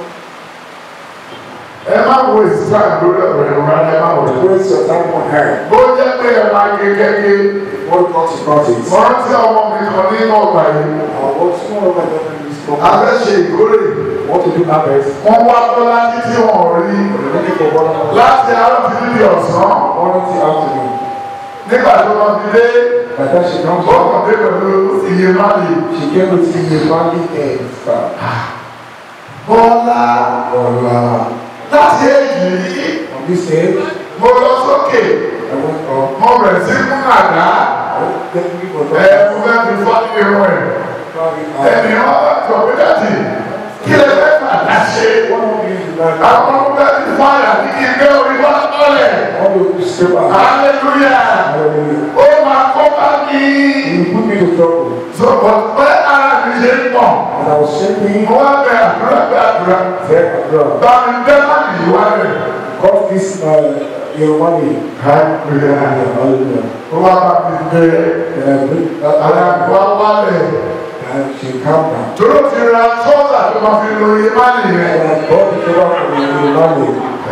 A: Ẹ má wo ìsìláì lórí ọ̀rọ̀ ẹ̀rọ rárá ẹ má wọ̀ ẹ̀.
B: Waste your time on her.
A: Bó jẹ́ pé ẹ máa gé gẹ́gẹ́.
B: What got you got it?
A: Mo rántí ọmọ mi kan ní ọgbà yìí.
B: What's one of my daughter in this program?
A: A fẹ́ ṣe ìkórè.
B: What to do harvest?
A: Wọ́n wá bọ́lá títí wọn rí.
B: Looking for one.
A: Láti àárọ̀ títí di ọ̀sán.
B: Morning till afternoon.
A: Nígbà tó lọ fi dé.
B: By the time she comes
A: Ó
B: home,
A: kàn dé pẹ̀lú iye máàlì.
B: she came with the family and stuff.
A: Bọ́lá.
B: Bọ́lá.
A: Láti èjì yìí.
B: On this age,
A: Mo lọ sókè.
B: I went up.
A: Mo bẹ̀rẹ̀ sí fún àdá. Ẹ mo fẹ́ fi fọ́ irun ẹ̀. Ẹni wọn bá tọ̀ mí láti. Kí lè fẹ́ fàdá ṣe? Àwọn ọmọ bẹ́ẹ̀ ti fọ́ àyà ní kí n gbé orí wá lọ́lẹ̀. Hallelujah. Ó máa kọ́ bá mi. Sọ̀rọ̀ pé ara mi ṣe ń pọ̀. Mo wá bẹ àdúrà bẹ àdúrà. Bámi bẹ́ẹ̀ má nìyí wá rẹ̀.
B: Got this uh, your money.
A: Hallelujah.
B: Hallelujah.
A: Ó wá bá mi gbé àlàkùn awálẹ̀.
B: And she calmed down.
A: Tòró ti ra sọ́ọ̀là tó máa fi lo iye má nìyẹn.
B: And I bought the cover from your money.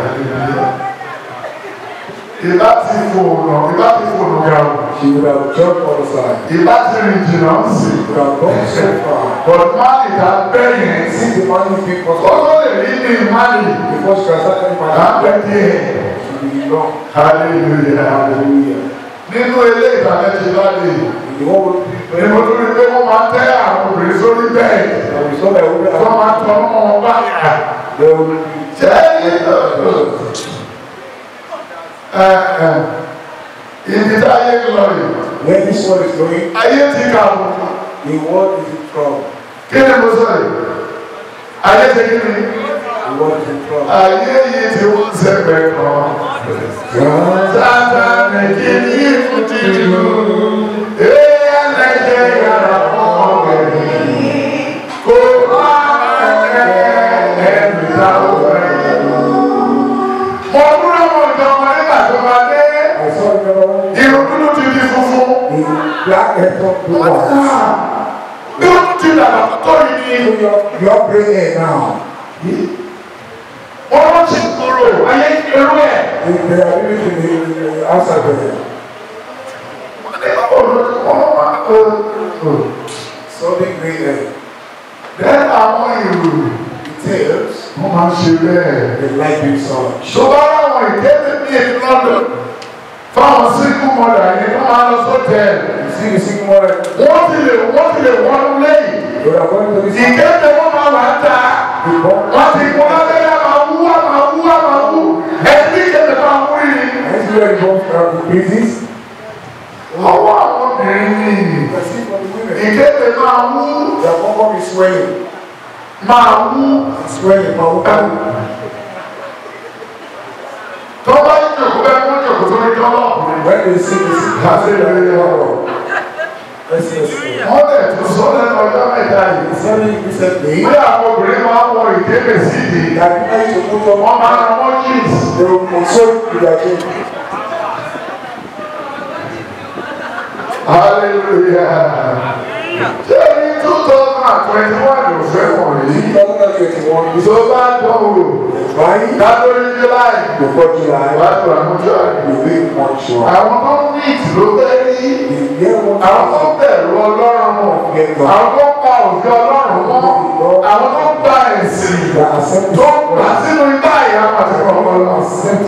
A: Ìbá ti fòònù, ìbá ti fòònù ga o.
B: She would have jumped on the side.
A: Ìbá ti rìn jìnnà ń sìn.
B: She would have gone so far.
A: But máàlì ta bẹ́yẹn.
B: See the money people.
A: Ó tó lè rí ní máàlì.
B: Before she can start any money.
A: Lábẹ́ díẹ̀.
B: She will be long.
A: Hallelujah.
B: Hallelujah.
A: Nínú ilé ìtàgé ti láde.
B: The whole
A: Ní mo tún rí pé wọ́n máa tẹ́ àwọn obìnrin sórí bẹ́ẹ̀.
B: and we saw that we were
A: Wọ́n máa tọ́ ọmọ wọn bá yà.
B: there will be
A: Ibi tí ayé ń lọ yìí.
B: where this one is going,
A: Ayé ti kà wọ́n.
B: the world is in trouble.
A: Kí ni mo sọ yìí? Ayé ti kí ni?
B: The world is in trouble.
A: Ayé yìí ti wọ́n sẹ́gbẹ̀ẹ́ kan. Sátánì kì í fún tìlú. Èyí ẹlẹ́jẹ̀ yàrá fún ọ̀gbẹ̀rẹ̀. Kò má ẹ̀ẹ́ ẹ̀mí táwọn fẹ́. Mo dúró mọ̀ ìjọba nígbà tó máa dé.
B: I saw the
A: Irun dúdú ti di funfun.
B: black hair top blue ones.
A: Bí wọ́n tún ti dàgbà tó yìí ni.
B: So your your gray hair now.
A: Wọ́n ti kúrò ayé irú ẹ̀.
B: They they are living in the in the outside there. So big gray hair.
A: Bẹ́ẹ̀ àwọn ìlú
B: The tails,
A: wọ́n máa ń ṣe bẹ́ẹ̀.
B: they like being soft.
A: Ṣùgbọ́n àwọn ìkéde ní èdè London fáwọn sínkù mọ́dà yẹn wọ́n máa lọ sọ́tẹ̀.
B: You see the sycamore,
A: Wọ́n ti lè wọ́n ti lè wọ́n lẹ́yìn.
B: they are going to this
A: Ìkéde wọ́n máa wà á ta.
B: the bomb.
A: Wọ́n ti kún lábẹ́rẹ́ máa wú wá máa wú wá máa wú. Ẹbí ìkéde máa wú yìí.
B: And this is where the bomb are the basis.
A: Ọwọ́ àwọn obìnrin ní
B: You can see from the women.
A: ìkéde ìkéde máa mú.
B: The bum is swelling.
A: Máa mú.
B: Swelling, máa mú.
A: Tó bá yí jòkó bẹ́ẹ̀ mú jòkó tó ní tọ́lọ̀.
B: When they see this, that's it.
A: Wọ́n lè tún sọ lẹ́nu ọjọ́ mẹ́ta yìí.
B: Recently,
A: Bí àwọn obìnrin máa ń wọ ìkéde sídìí.
B: that people to put on
A: Wọ́n máa ń wọ́n jeans.
B: they will console with their children.
A: Hallelujah. Ṣé ní two thousand and twenty-one ló fẹ́ wọ̀nyí?
B: twenty twenty-one,
A: Tó bá dán o,
B: right
A: dátórí July,
B: before July,
A: wá tó àmójọ́ àgbè.
B: we will much sure.
A: Àwọn tó ń ní ìtìló fẹ́ rí.
B: The year one
A: Àwọn tó ń bẹ̀rù Ọlọ́run mọ̀. Àwọn tó ń pa òfin Ọlọ́run mọ́. Àwọn tó ń gba ẹ̀sìn. Tó ń gbà sínú igbá ìyá àti Ọlọ́run.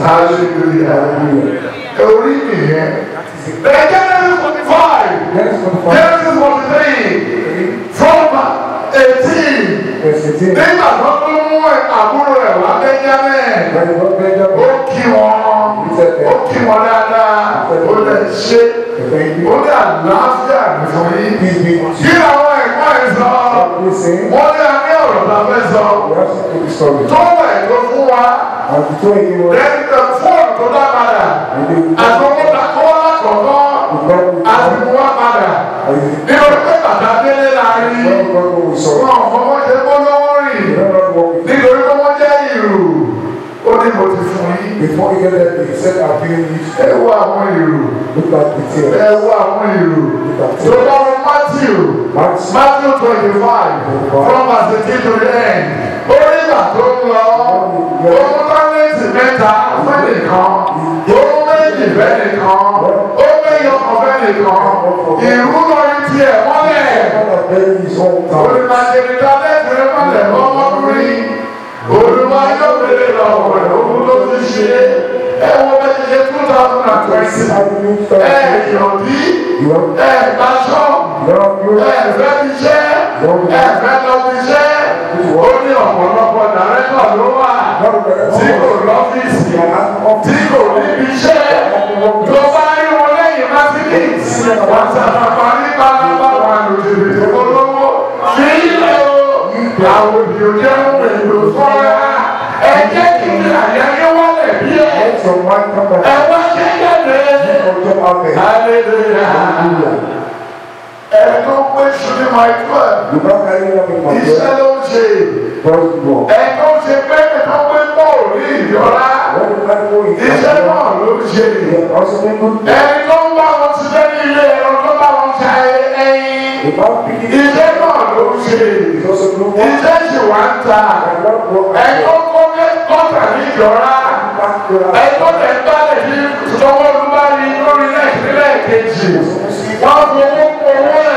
A: Hallelujah. Orí nìyẹn. Then Genesis forty-five. Genesis forty-three. From eighteen. Nígbà tó tún mú àbúrò ẹ̀ wá Benjamin. Ó kí wọn. Ó kí wọn dáadáa. Ó lè ṣe. Ó lè àlàáfíà fún yín. Kí làwọn ẹ̀gbọ́n ẹ̀ sọ? Wọ́n ní a ní ọ̀rọ̀ tá a fẹ́ sọ. Tó wẹ̀ ló fún wa. Lẹ́yìn tó fóònù tó dá padà. Àtọ́kọ́ta kọ́ lákọ̀ọ́kọ́. Àti mú wá padà. Nínú pé bàtà délé la rí. Wọ́n ọ̀fọwọ́ ṣe kó lọ́wọ́ rìn. Nítorí pé wọ́n jẹ́ ìrù. Ó ní mo ti fún yín.
B: Before you get there, he said, I've given you.
A: Ẹ wo àwọn ìrù.
B: Look at the tears.
A: Ẹ wo àwọn ìrù. Tó bá wọn Matthew. Matthew twenty-five. From verse eighteen to the end. Ó ní ìgbà tó ń lọ. Ó mú tálẹ́ǹtì mẹ́ta fún nìkan. Ó mú méjì fẹ́ nìkan. Ó méjì ọkàn fẹ́ nìkan. Ìrú lórí tiẹ̀ mọ́lẹ̀. Olùmọ̀jẹ̀rì tálẹ́ǹtì rẹ̀ mọ́lẹ̀ ọmọkùnrin. Olùmọ̀ yóò bèrè lọ́wọ́ rẹ̀. Òun ló ti ṣe. Ẹ wo bẹ́ẹ̀ ṣe two thousand and twenty. Ẹ yọ̀bí. Ẹ gbàṣọ́. Ẹ fẹ́ fi ṣẹ́. Ẹ fẹ́ lọ fi ṣẹ́. Ó ní ọ̀pọ̀lọpọ̀ dàrẹ́tọ̀ ló wà. Tí kò lọ́fíìsì. Tí kò níbi iṣẹ́. Tó bá rí wọn lẹ́yìn Mátírìs. Wọ́n ṣàpapọ̀ nípa lábá wà lòdìdì tó lówó. Kí ilé o. Àwọn òbí ò jẹ́ òun èlò fọ́ra. Ẹ jẹ́ kí ní àyẹ̀yẹ́ wọlé bí ẹ̀. Ẹ wá ṣe jáde. Hallelujah. Ẹ̀ẹ́dọ́ pé ṣùgbọ́n máa tó ẹ̀. Iṣẹ́ ló ń ṣe. Ẹ̀ẹ́dọ́ ṣe pé ẹ̀ẹ́dọ́ pé pọ̀ ní ìyọ́lá. Iṣẹ́ náà ló ń ṣe. Ẹ̀ẹ́dọ́ ń bá wọn ṣiṣẹ́ ní ilé ẹ̀rọ tó bá wọn ṣe ẹyin. Iṣẹ́ náà ló ń ṣe. Iṣẹ́ ṣì wá ń ta. Ẹ̀ẹ́dọ́ kọ́ kọ́tà ní ìyọ́lá. Ẹ̀ẹ́dọ́ tẹ̀ ń bá lè fi sọ́wọ́ ló bá rí lórí lẹ́ẹ̀kejì. Wọ́n fi owó pọ̀ owó ẹ̀.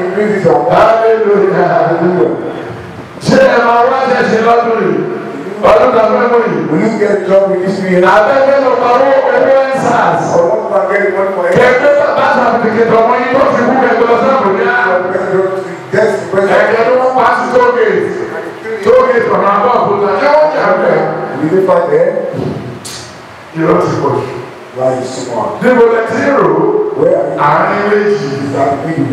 A: Hallelujah. Ṣé ẹ máa wá ṣẹ̀ṣẹ̀ lọ́dún yìí? Ọdún kan fẹ́ mú yìí.
B: Will you get a job with this year?
A: Abẹ́fẹ́ lọ pa owó owó ẹ̀ sars.
B: Or what can get money for
A: Kẹ̀kẹ́ bá sàbìkẹ̀tọ̀ ọmọ yìí tó fi kú kẹ̀kẹ́ lọ sábò ní á. Ẹ̀kẹ́ ló wọ́n pa sí tógèètì. Tógèètì ọ̀nà àbọ̀ òkúta. Ṣé wọ́n jà bẹ́ẹ̀?
B: Will you find there?
A: Yóò ti pọ̀ jù.
B: Why is smart?
A: Níbo lẹ ti rò ó?
B: Where are you?
A: Àárín méjì.
B: Is that big?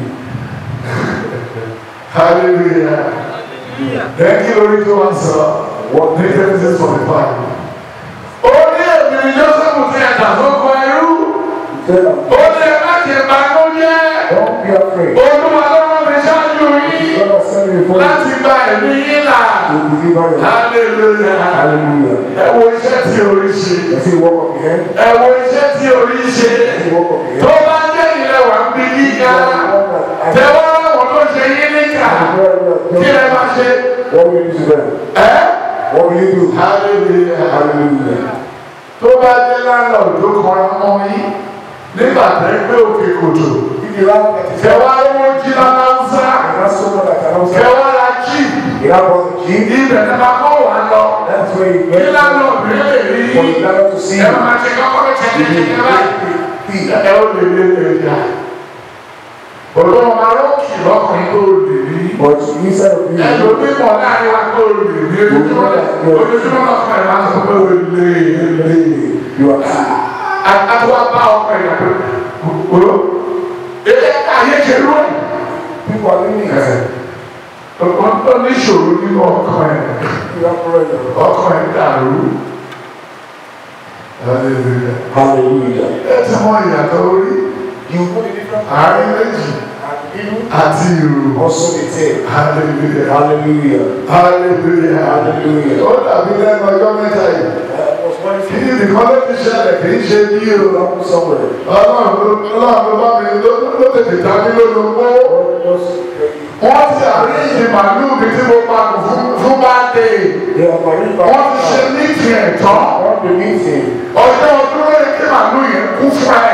A: Hallelujah. Lẹ́kí lórí tó wá sọ.
B: What
A: Ní Genesis forty-five. Ó ní èmi ni Jósẹ́fù ti ẹ̀dá tó kọ ẹrú. Ó ní ẹ má ṣe banú jẹ́.
B: Don't be afraid.
A: Olúwa lọ́wọ́ mi ṣáájú yín.
B: God has sent me before you.
A: Láti gba ẹ̀mí yín là.
B: To deliver your life.
A: Hallelujah.
B: Hallelujah.
A: Ẹ wo iṣẹ́ tí orí ṣe.
B: Let's see walk up here.
A: Ẹ wo iṣẹ́ tí orí ṣe.
B: Let's see walk up here.
A: Tó bá jẹ́ ilẹ̀ wà ń bí gíga. Tẹ́wọ́ láwọn tó ṣe yín níkà. Kí lẹ máa ṣe?
B: What will you do then?
A: Ẹ́.
B: What will you do?
A: Hallelujah.
B: Hallelujah.
A: Tó bá jẹ́ lánàá tó kan ọmọ yín nígbà tẹ́ gbé òkè kòtò.
B: If you laugh at it,
A: Kẹwàá lówó jí lálánsá.
B: and that's someone that can also.
A: Kẹwàá la jí.
B: You have all the key.
A: Ibẹ̀ ní ma kọ́ wà lọ.
B: That's where you
A: Kí
B: get.
A: lánàá bí lè rí.
B: For the landlord to see
A: Ẹ
B: you.
A: máa ṣe kọ́kọ́ ló ṣe
B: You
A: ní
B: will
A: ìṣẹ̀lẹ̀ báyìí.
B: break the
A: Ẹ ó lè lé lè jà. Olú ọmọ arókì lọ́kùnrin tó lè rí.
B: But inside of you,
A: Ẹ ló bí mọ̀ láàrin wa tó lè rí. Ojoojúmọ́ lọ́kùnrin ẹ̀ máa sọ pé ó lè lè.
B: you are.
A: Àtúwà bá ọkọ̀ ìyàwó. Èyí ayé ṣe rú ẹ̀.
B: people are living it.
A: Ọkọ ní ìṣòro nínú ọkàn ẹ̀. Ọkàn ẹ̀ dàrú. Hallelujah.
B: Hallelujah.
A: Ẹ ti mọ ìyàtọ̀ orí.
B: You put the difference.
A: Àárín méjì. Àti ìrù.
B: Also the tail.
A: Hallelujah.
B: Hallelujah.
A: Hallelujah.
B: Hallelujah.
A: Ó dàbí lẹ́nu ọjọ́ mẹ́ta yìí. Kí ni nìkan ló ti ṣẹlẹ̀ kì í ṣe bí o. Ọlọ́run ló bá mi ló tètè dá mi lólobó. Wọ́n ti àríyìn màlúù mi tí mo pa kù fún bá dé. Wọ́n ti ṣe níìtì ẹ̀ tán. Ọjọ́ ọdún ló yẹ kí màlúù yẹn kú fún ẹ̀.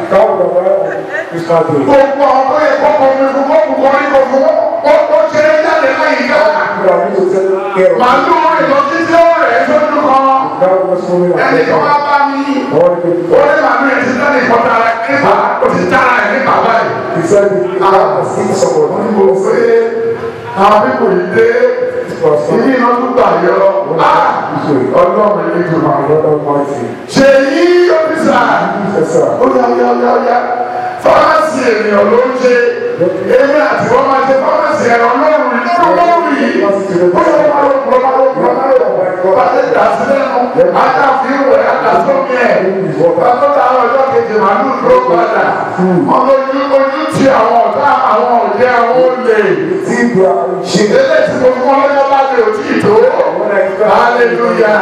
A: Gbogbo àwọn tó yẹ kó kọ́ mi fún kó kú kọ́ ní kò fún wọn. Ó ṣe é jáde láyé ká. Màlúù rẹ̀ lọ títí ó rẹ̀ sójú kan. Ẹnì kan wá bá mi. Ó ní màlúù yẹn ti dáná ìkọ́ta nípa ó ti dára ẹ̀ nípa báyìí. Wọ́n ní mo fẹ́ àwọn pípò yìí dé ìdí iná tó gbà yọ ọlọ́run ní ìtumọ̀ ṣe yí ọ́fíìsà ó yá yá yá yá fámásì ènìyàn ló ń ṣe èmi àti wọ́n máa ṣe fámásì ẹ̀rọ lọ́rùn yìí lọ́rùn yìí ó yẹ wọ́n máa lọ kúrọ́ máa lọ kúrọ́ máa lọ pàṣẹ dàsí lẹ́nu ajáfi ìwẹ̀ àdàsómi ẹ̀ bàtọ́ta àwọn ọjọ́ kejì màálù dúró padà wọn lójú ojú ti àwọn ọ̀tá àwọn ọ̀jẹ́ àwọn olè tí ìgbà ṣe lélẹ̀ tí mo fún ọlọ́jọ́ bá lè ò tí ì tó hallelujah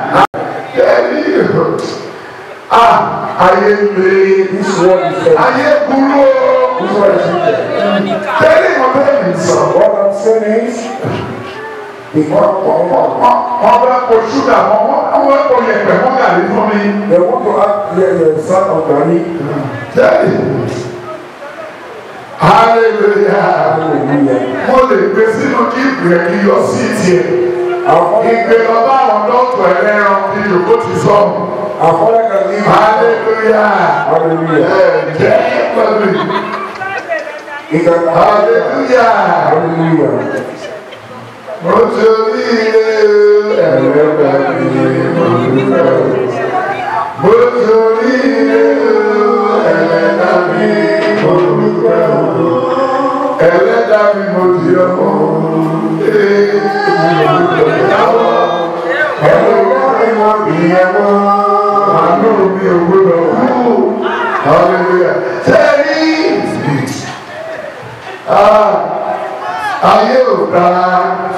A: ah ayé lè ayé burú o tẹ́lẹ̀ mọ́ bẹ́ẹ̀ mi sọ wọ́n bá sẹ́ni wọ́n bá kó ṣúgà wọ́n bá kó yẹ̀pẹ̀ wọ́n gàrí fún mi.
B: They want to add the son of Gani.
A: Hallelujah. Mo lè gbé sínú kí ìgbẹ́ kí yọ sí tiẹ̀. Ìgbẹ́ lọ bá àwọn dọ́kítọ̀ ẹlẹ́ran kí yòókù ti sọ. Hallelujah.
B: Hallelujah.
A: Jẹ́ pẹ̀lú. Hallelujah.
B: Hallelujah.
A: Mo ti rí ilé ẹ̀rẹ́bẹ̀ mi. Mo ti rí ilé ẹ̀rẹ́bẹ̀ mi. Ẹlẹ́dà mi mo di ọmọ. Ẹlẹ́dà mi mo di ọmọ. Àánú mi ò gbọdọ̀ kú. Hallelujah. Sẹ́ni ayé ò dáa.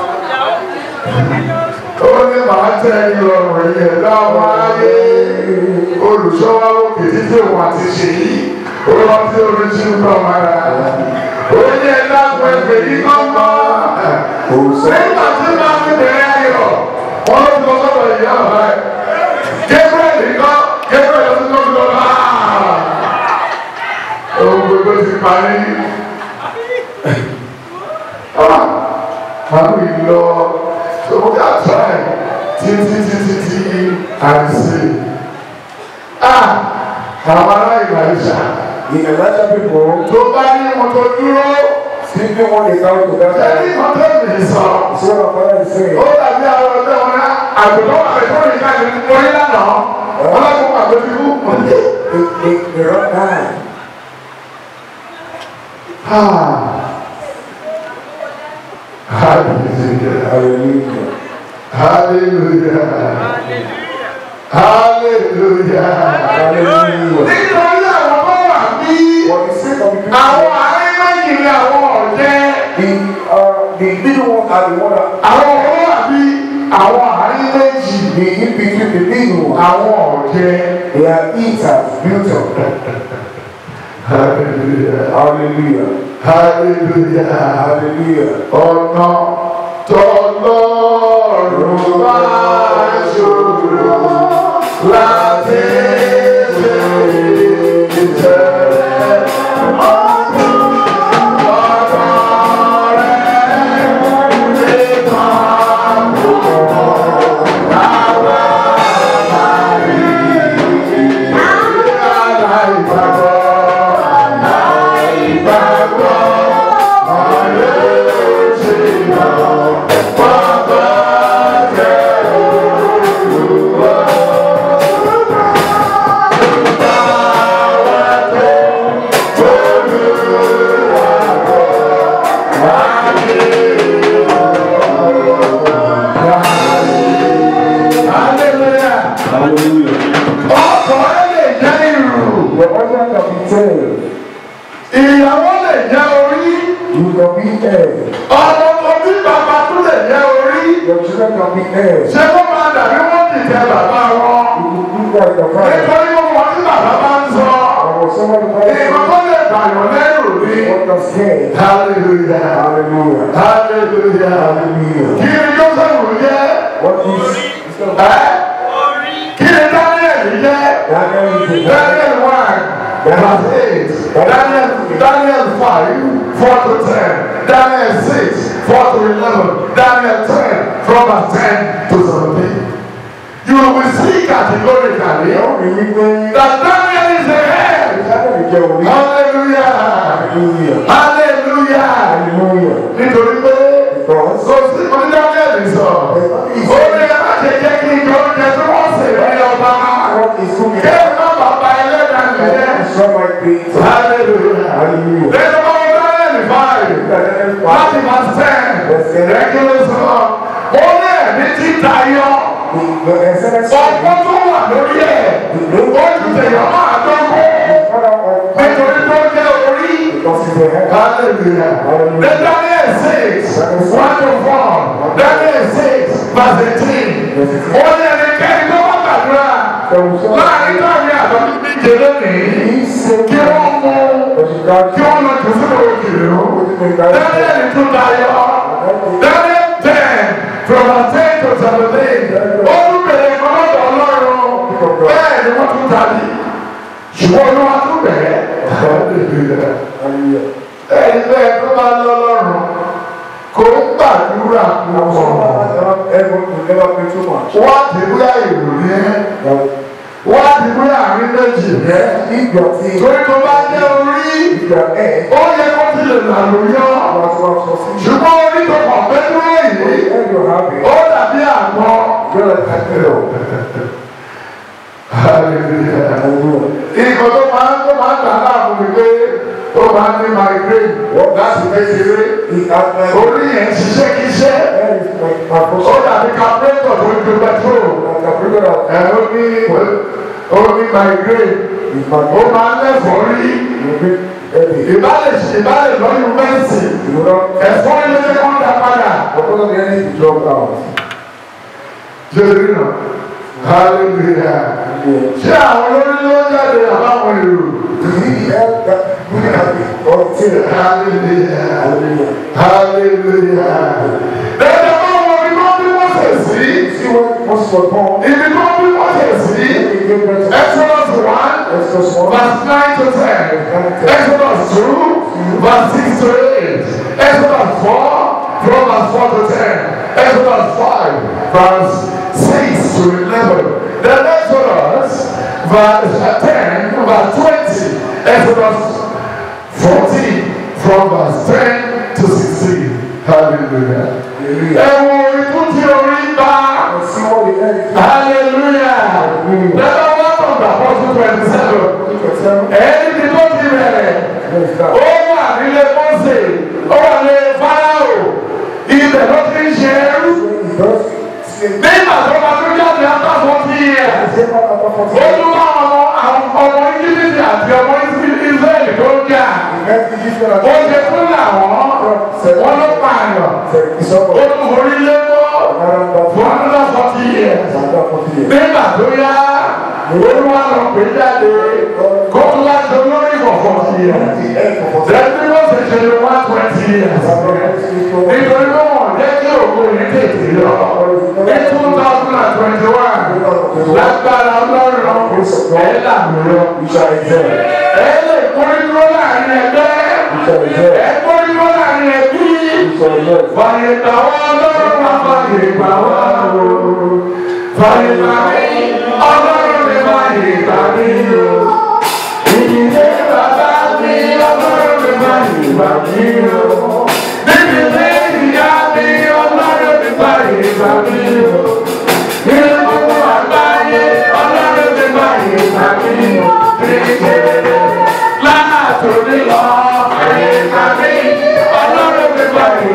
A: Ó ní màá tẹ́ ìrọ̀rùn ẹ̀yẹ dáwọn ayé. Olùṣọ́wá òkè títí òun àti ṣèyí. Ó lọ sí oríṣi nǹkan mara. Ó ní ẹ̀dá fún ẹgbẹ́ yìí kọ́kọ́. Nígbà tí máa ń bẹ̀rẹ̀ ayọ̀, wọ́n ló ti lọ sọ́dọ̀ ìyá ọ̀la ẹ̀. Gabriel nìkan, Gabriel lọ sí lọ́dún lọ́la. Ohun gbogbo ti parí. Màá mi lọ, so mo ká try títí títí tí àìsí. Ah! Àwọn ará ìgbà ìṣà.
B: The Elisha people,
A: Tó bá ní wọn tó dúró.
B: sleeping when they come to that
A: Ẹni
B: time.
A: kan tó lè sọ.
B: So the father is saying,
A: Ó dàbí àwọn ọ̀dọ́ wọn náà. Àgbẹ̀dọ́ àgbẹ̀dọ́ ìka ní orí lánàá. Wọ́n lọ́kùn àgbẹ̀dọ́ ikú.
B: they they run time.
A: Hallelujah.
B: Hallelujah.
A: Hallelujah. Hallelujah.
B: Hallelujah.
A: Nítorí àwọn tó wà bí
B: For the sake of the people,
A: àwọn àárín méjì ni àwọn ọ̀jẹ́.
B: the uh, the middle one and the one that
A: Àwọn tó wà bí àwọn àárín méjì.
B: the in between the middle one,
A: Àwọn ọ̀jẹ́.
B: they are eaters, built up.
A: Hallelujah.
B: Hallelujah.
A: Hallelujah.
B: Hallelujah.
A: Ọ̀nà tọ́lọ́run bá ṣòro láti ṣe ìtẹ̀lẹ́. Ọ̀nà ọ̀dọ̀ rẹ̀ nìkan kò lára máa rí. Aláìgbàgbọ́, aláìgbàgbọ́. Hallelujah. Ọkọ̀ ẹ lè jẹ́ ìrù.
B: Your husband can be tail.
A: Ìyàwó lè jẹ́ orí.
B: You can be head.
A: Ọmọ tó bí bàbá tó lè jẹ́ orí.
B: Your children can be head.
A: Ṣé wọ́n máa dàbí wọ́n dìtẹ̀ bàbá wọn?
B: You can do that your father.
A: Nítorí wọn wọ́n tí bàbá bá ń sọ.
B: Or somebody
A: Ìmọ̀ tó lè bàyàn lẹ́rù ní.
B: what does say?
A: Hallelujah.
B: Hallelujah.
A: Hallelujah.
B: Hallelujah.
A: Kí ni Joseph jẹ́?
B: What is
A: Ẹ́ kí ni Daniel jẹ́?
B: Daniel is the
A: Daniel one verse eight. Daniel Daniel five four to ten. Daniel six four to eleven. Daniel ten from verse ten to seventeen. You will see categorically that Daniel is the head. Hallelujah.
B: Hallelujah.
A: Hallelujah.
B: Hallelujah.
A: Nítorí pé
B: Because
A: kò sí kò ní Daniel sọ. Ó ní ẹ má ṣe jẹ́ kí ìjọ oúnjẹ tí wọ́n sè ní ọba.
B: what is cooking?
A: Kí ẹ má bàbá ẹlẹ́dàá nìyẹn.
B: It's not my creator.
A: Hallelujah.
B: Hallelujah.
A: Lẹ́yìn ọmọ Daniel five.
B: Daniel
A: Láti
B: five.
A: verse ten. Ẹ̀kí ló sọ. Ó ní ẹ̀mí tí tayọ.
B: The excellence
A: Ọ̀pọ̀ tó wà lórí ẹ̀. Ó ju tẹ̀yọ̀ máa dọ́gbọ́. Nítorí tó jẹ́ orí.
B: because he's the head.
A: Hallelujah. Then Daniel six, one to four. Daniel six, verse eighteen. Ó ní ẹnikẹ́ni tó bá gbàdúrà. Láàrin káàrin àtọ́jú méje lónìí. Kí wọ́n mú. Kí wọ́n lọ jù sínú òkèlè o. Daniel tún tayọ. Daniel ten, from verse ten to seventeen. Ó tún bẹ̀rẹ̀ ìkọ́lọ́dọ̀ Ọlọ́run. Bẹ́ẹ̀ ni wọ́n tún tàbí. Ṣùgbọ́n olúwa tún bẹ̀rẹ̀. Ẹ̀yin bẹ́ẹ̀ tó bá lọ́lọ́run kò ń gbàdúrà púpọ̀. Wá ti bóyá èrò ní ẹ́. Wá ti bóyá àárín méjì rẹ̀. Torí tó bá jẹ́ orí, ó yẹ kó ti lè là lóyọ́. Ṣùgbọ́n orí tó kàn pé dúró yìí, ó dàbí àgbọn. Hallelujah. Ìkọ̀ tó máa ń tó máa ń dà láàmú mi pé ó máa ń ní migraine láti kékeré. Orí yẹn ṣiṣẹ́ kíṣẹ́. Ó dàbí carburetor tó ń ju petrol. Ẹ ó ní ó ní migraine. Ó máa ń lẹ́fọ̀ọ́ rí. Ìbálẹ̀ ìbálẹ̀ lọ́yún mẹ́sì. Ẹ̀fọ́ ilé ṣe kọ́ da padà. Jẹ́rìí náà. Hallelujah. Ṣé àwọn olórí ló ń jáde àbáwọn èrò? Hallelujah. Hallelujah. Lẹ́yìn àwọn ọmọ ibi tó bí wọ́n ṣe sí. Ibi tó bí wọ́n ṣe sí. Exodus one, verse nine to ten. Exodus two, verse six to eight. Exodus four, from verse four to ten. Exodus five, verse six to eleven. Then Exodus verse ten, verse twenty. Exodus fourteen, from verse ten to sixteen. Hallelujah. Ẹ̀wọ̀n ikú tí orí bá. Hallelujah. Lẹ́nu wá tó gbà fọ́ two twenty seven. Ẹni tí tó ti bẹ̀rẹ̀. Ó wà nílé Mósè. Ó wà nílé Fáráò. Ibẹ̀ ló ti ń ṣe ẹrú. Nígbà tó bá tó jáde after forty years. Olúwa ọmọ ọmọ Íjíbítì àti ọmọ Ísírẹ́lì tó ń jà. Ó ṣe fún làwọn. Wọ́n ló pààyàn. Ó tún orí lé mọ́. For another forty years. Nígbà tó yá. Olúwa lọ pè jáde. Kó tó wá ṣe olórí for forty years. Lẹ́yìn tó ṣe ṣe ló one twenty years. Nítorí pé wọ́n jẹ́ kí òkú yìí tètè lọ. In two thousand twenty-one, lágbára Ọlọ́run ẹ̀ làmúlò. Ẹ lè kórí dúró láàrin ẹgbẹ́. Ẹ kórí dúró láàrin ẹbí. Fàyè gbà wá Ọlọ́run máa fàyè gbà wá o. Fàyè gbà mí Ọlọ́run mi fàyè gbà mí o. Ìdílé bàbá mi Ọlọ́run mi fàyè gbà mí o. Ìdílé ìyá mi Ọlọ́run mi fàyè gbà mí o. Ilé gbogbo àgbáyé Ọlọ́run mi fàyè gbà mí o. Láàtò ní lọ fàyè gbà mí Ọlọ́run mi fàyè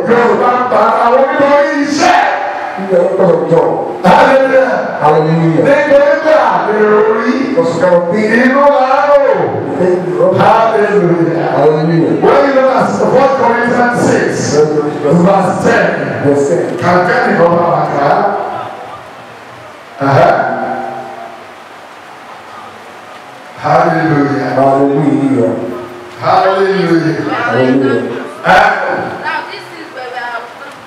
A: Yorùbá ń ta àwọn nítorí iṣẹ́.
B: Because of job.
A: Hallelujah.
B: Hallelujah.
A: Nítorí pé àlèròrí inú làárò. Hallelujah.
B: Hallelujah.
A: When you look at First Corinthians six, verse ten, kàkẹ́ nìkan bá wà ká. Hallelujah.
B: Hallelujah.
A: Hallelujah.
B: Hallelujah.
E: Now this is where we are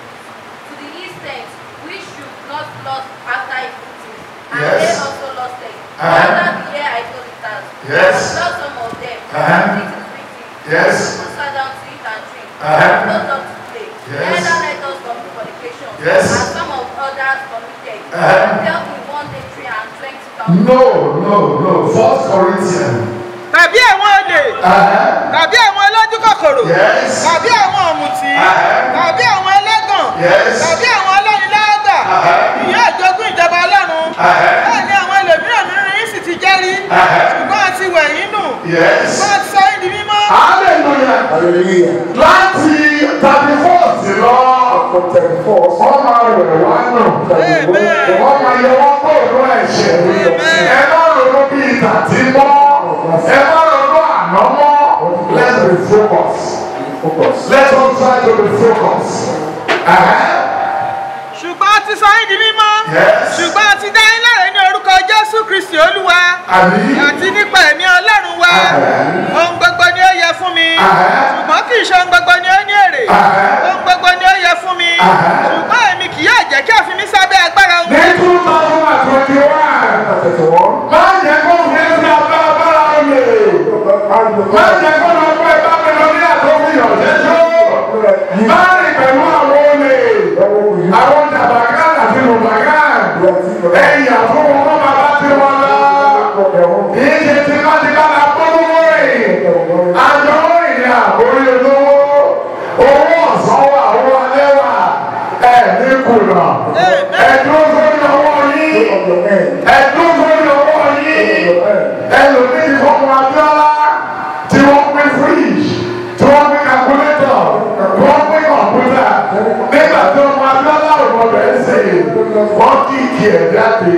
E: to the eastern, we should not lost after it is, and
A: Yes.
E: they also lost it.
A: Uh-huh.
E: After the year I told it out.
A: Yes.
E: Lost some of them.
A: Uh-huh.
E: It is written.
A: Yes.
E: People sat down to eat and drink.
A: Uh-huh.
E: Not up to play.
A: Yes.
E: Neither let us commit fornication.
A: Yes.
E: And some of others committed.
A: Uh-huh.
E: Dealt with one day three and twenty thousand.
A: No, no, no. First Corinthians.
C: Tàbí àwọn olè. Tàbí àwọn olójú kòkòrò.
A: Yes.
C: Tàbí àwọn ọ̀mùtí. Tàbí àwọn ẹlẹ́gàn.
A: Yes.
C: Tàbí àwọn ọlọ́nilọ́gbà. Ìyá ìjogún ìjọba Ọlọ́run. Bẹ́ẹ̀ ni àwọn ẹlòmíràn nínú yín sì ti jẹ́rí. Ṣùgbọ́n a ti wẹ̀ yín nù.
A: Yes.
C: Ṣùgbọ́n a ti sọ yín di mímọ́.
A: Hallelujah.
B: Hallelujah.
A: Láti thirty fourth lọ.
B: From thirty-four.
A: Wọ́n máa rẹ̀ wá nù. Wọ́n máa yẹ wọ́n kó òun ẹ̀ṣẹ̀. Ẹ má ronú bí ìgbà tí mọ́. Ẹ má ronú àná mọ́. Let's be focused.
B: Focus.
A: Let us try to be focused. Uh-huh.
C: Ṣùgbọ́n a ti sọ yín di mímọ́.
A: Yes.
C: Ṣùgbọ́n a ti dá yín láre ní orúkọ Jésù Kristi Olúwa.
A: Àmín.
C: Àti nípa ẹ̀mí Ọlọ́run wa.
A: Uh-huh.
C: Ohun gbogbo ni ó yẹ fún mi.
A: Uh-huh.
C: Ṣùgbọ́n kì í ṣe ohun gbogbo ni ó ní èrè.
A: Uh-huh.
C: Ohun gbogbo ni ó yẹ fún mi.
A: Uh-huh.
C: Ṣùgbọ́n èmi kì yóò jẹ́ kí a fi mí sábẹ́ agbára
A: Ní
C: ohun.
A: two thousand and twenty-one.
B: thirty-one.
A: Má jẹ́ kó fi ẹ́ sí abẹ́ agbára olè. Má jẹ́ kó lọ pẹ́ bá mi lọ ní àtọ́fíyàn jẹ́jọ́. Má rìn pẹ̀lú àwọn olè. Àwọn jàbàká àti lùbàká. Ẹ̀yà fún wọn kọ́ bàbá tí wọ́n lọ. Kì í ṣe tí bá ti bá la polówó rìn. Àjọ rìn ní àbórí olówó. Owó ọ̀sán wà, owó alẹ́ wà. Ẹ̀ ní kùnà. Ẹ̀dúró sórí ọwọ́ yín. Ẹ̀dúró sórí ọwọ́ yín. Ẹlòmíì ti fọmọ Abíọ́lá tí wọ́n pín fíríjì, tí wọ́n pín kàkúlétọ̀, tí wọ́n pín kọ̀ǹpútà. Nígbà tí ọmọ Abíọ́lá ò mọ bẹ̀rẹ̀ ṣe wọ́n kí ìkì ẹ̀ jáde.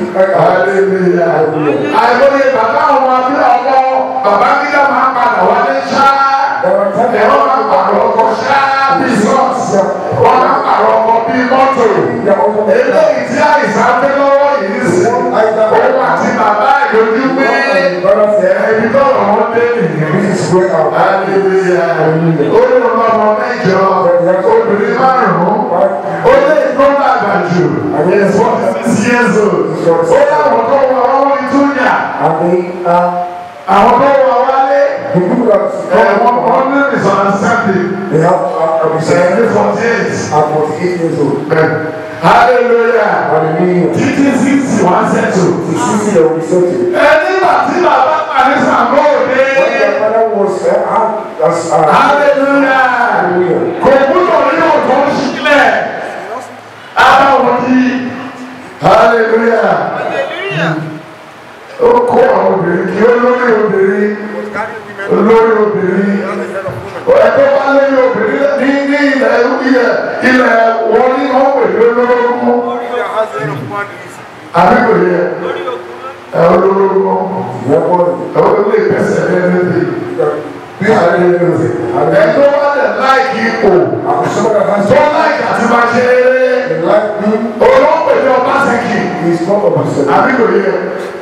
A: Àìmọye bàbá ọmọ Abíọ́lá ọmọ bàbá Gíga máa ń padà wálé ṣá. Ẹ̀rọ máa ń pàrọ̀ ọkọ̀ ṣá bí sọ́ọ̀sì. Wọ́n máa ń pàrọ̀ ọkọ̀ bí mọ́tò. Eléyìí tí àìsàn fẹ́ lọ́wọ́ yìí sí. Òun àti bàbá ìlójú pé ẹbí tó lọ́wọ́ dé nìyẹn. Hallelujah. Ó ní ọlọ́mọ mẹ́jọ, obìnrin márùn-ún. Ó lé ìgbọ́nà àgbà jù. Is forty six years old. Ó láwọn tó wọ ọwọ́ ìtúnyà. Àwọn tó wọ wálé. Wọ́n wọ́n ní misunderstanding.
B: They have a
A: Ẹni forty eight.
B: at forty-eight years old.
A: Hallelujah.
B: Hallelujah.
A: Títí sixty one settle.
B: The sixty that will be settled.
A: Ẹni bàtí bàbá pàdé Ṣàngó òde.
B: When their father was uh, as uh,
A: Hallelujah. Kò gbúdọ̀ ní ọ̀tọ̀ sílẹ̀. Ara wọn di. Hallelujah. Ó kó àwọn obìnrin kí ó lórí obìnrin. Olórí obìnrin. Ẹ̀tọ́ bá lórí obìnrin ní ní ilẹ̀ ilẹ̀ ilẹ̀ wọn ní wọ́n pè ní olórogún. Àbí kò yẹ? Ẹ olórogún. Ẹ̀wọ́n ló lè pèsè lẹ́nu bí àlejò. Ẹ̀tọ́ bá lẹ̀ láìkí ipò. Tó láìkí àti máa ṣe eré. Olóńgbè ní Ọbaṣẹ́kì. Àbí kò yẹ?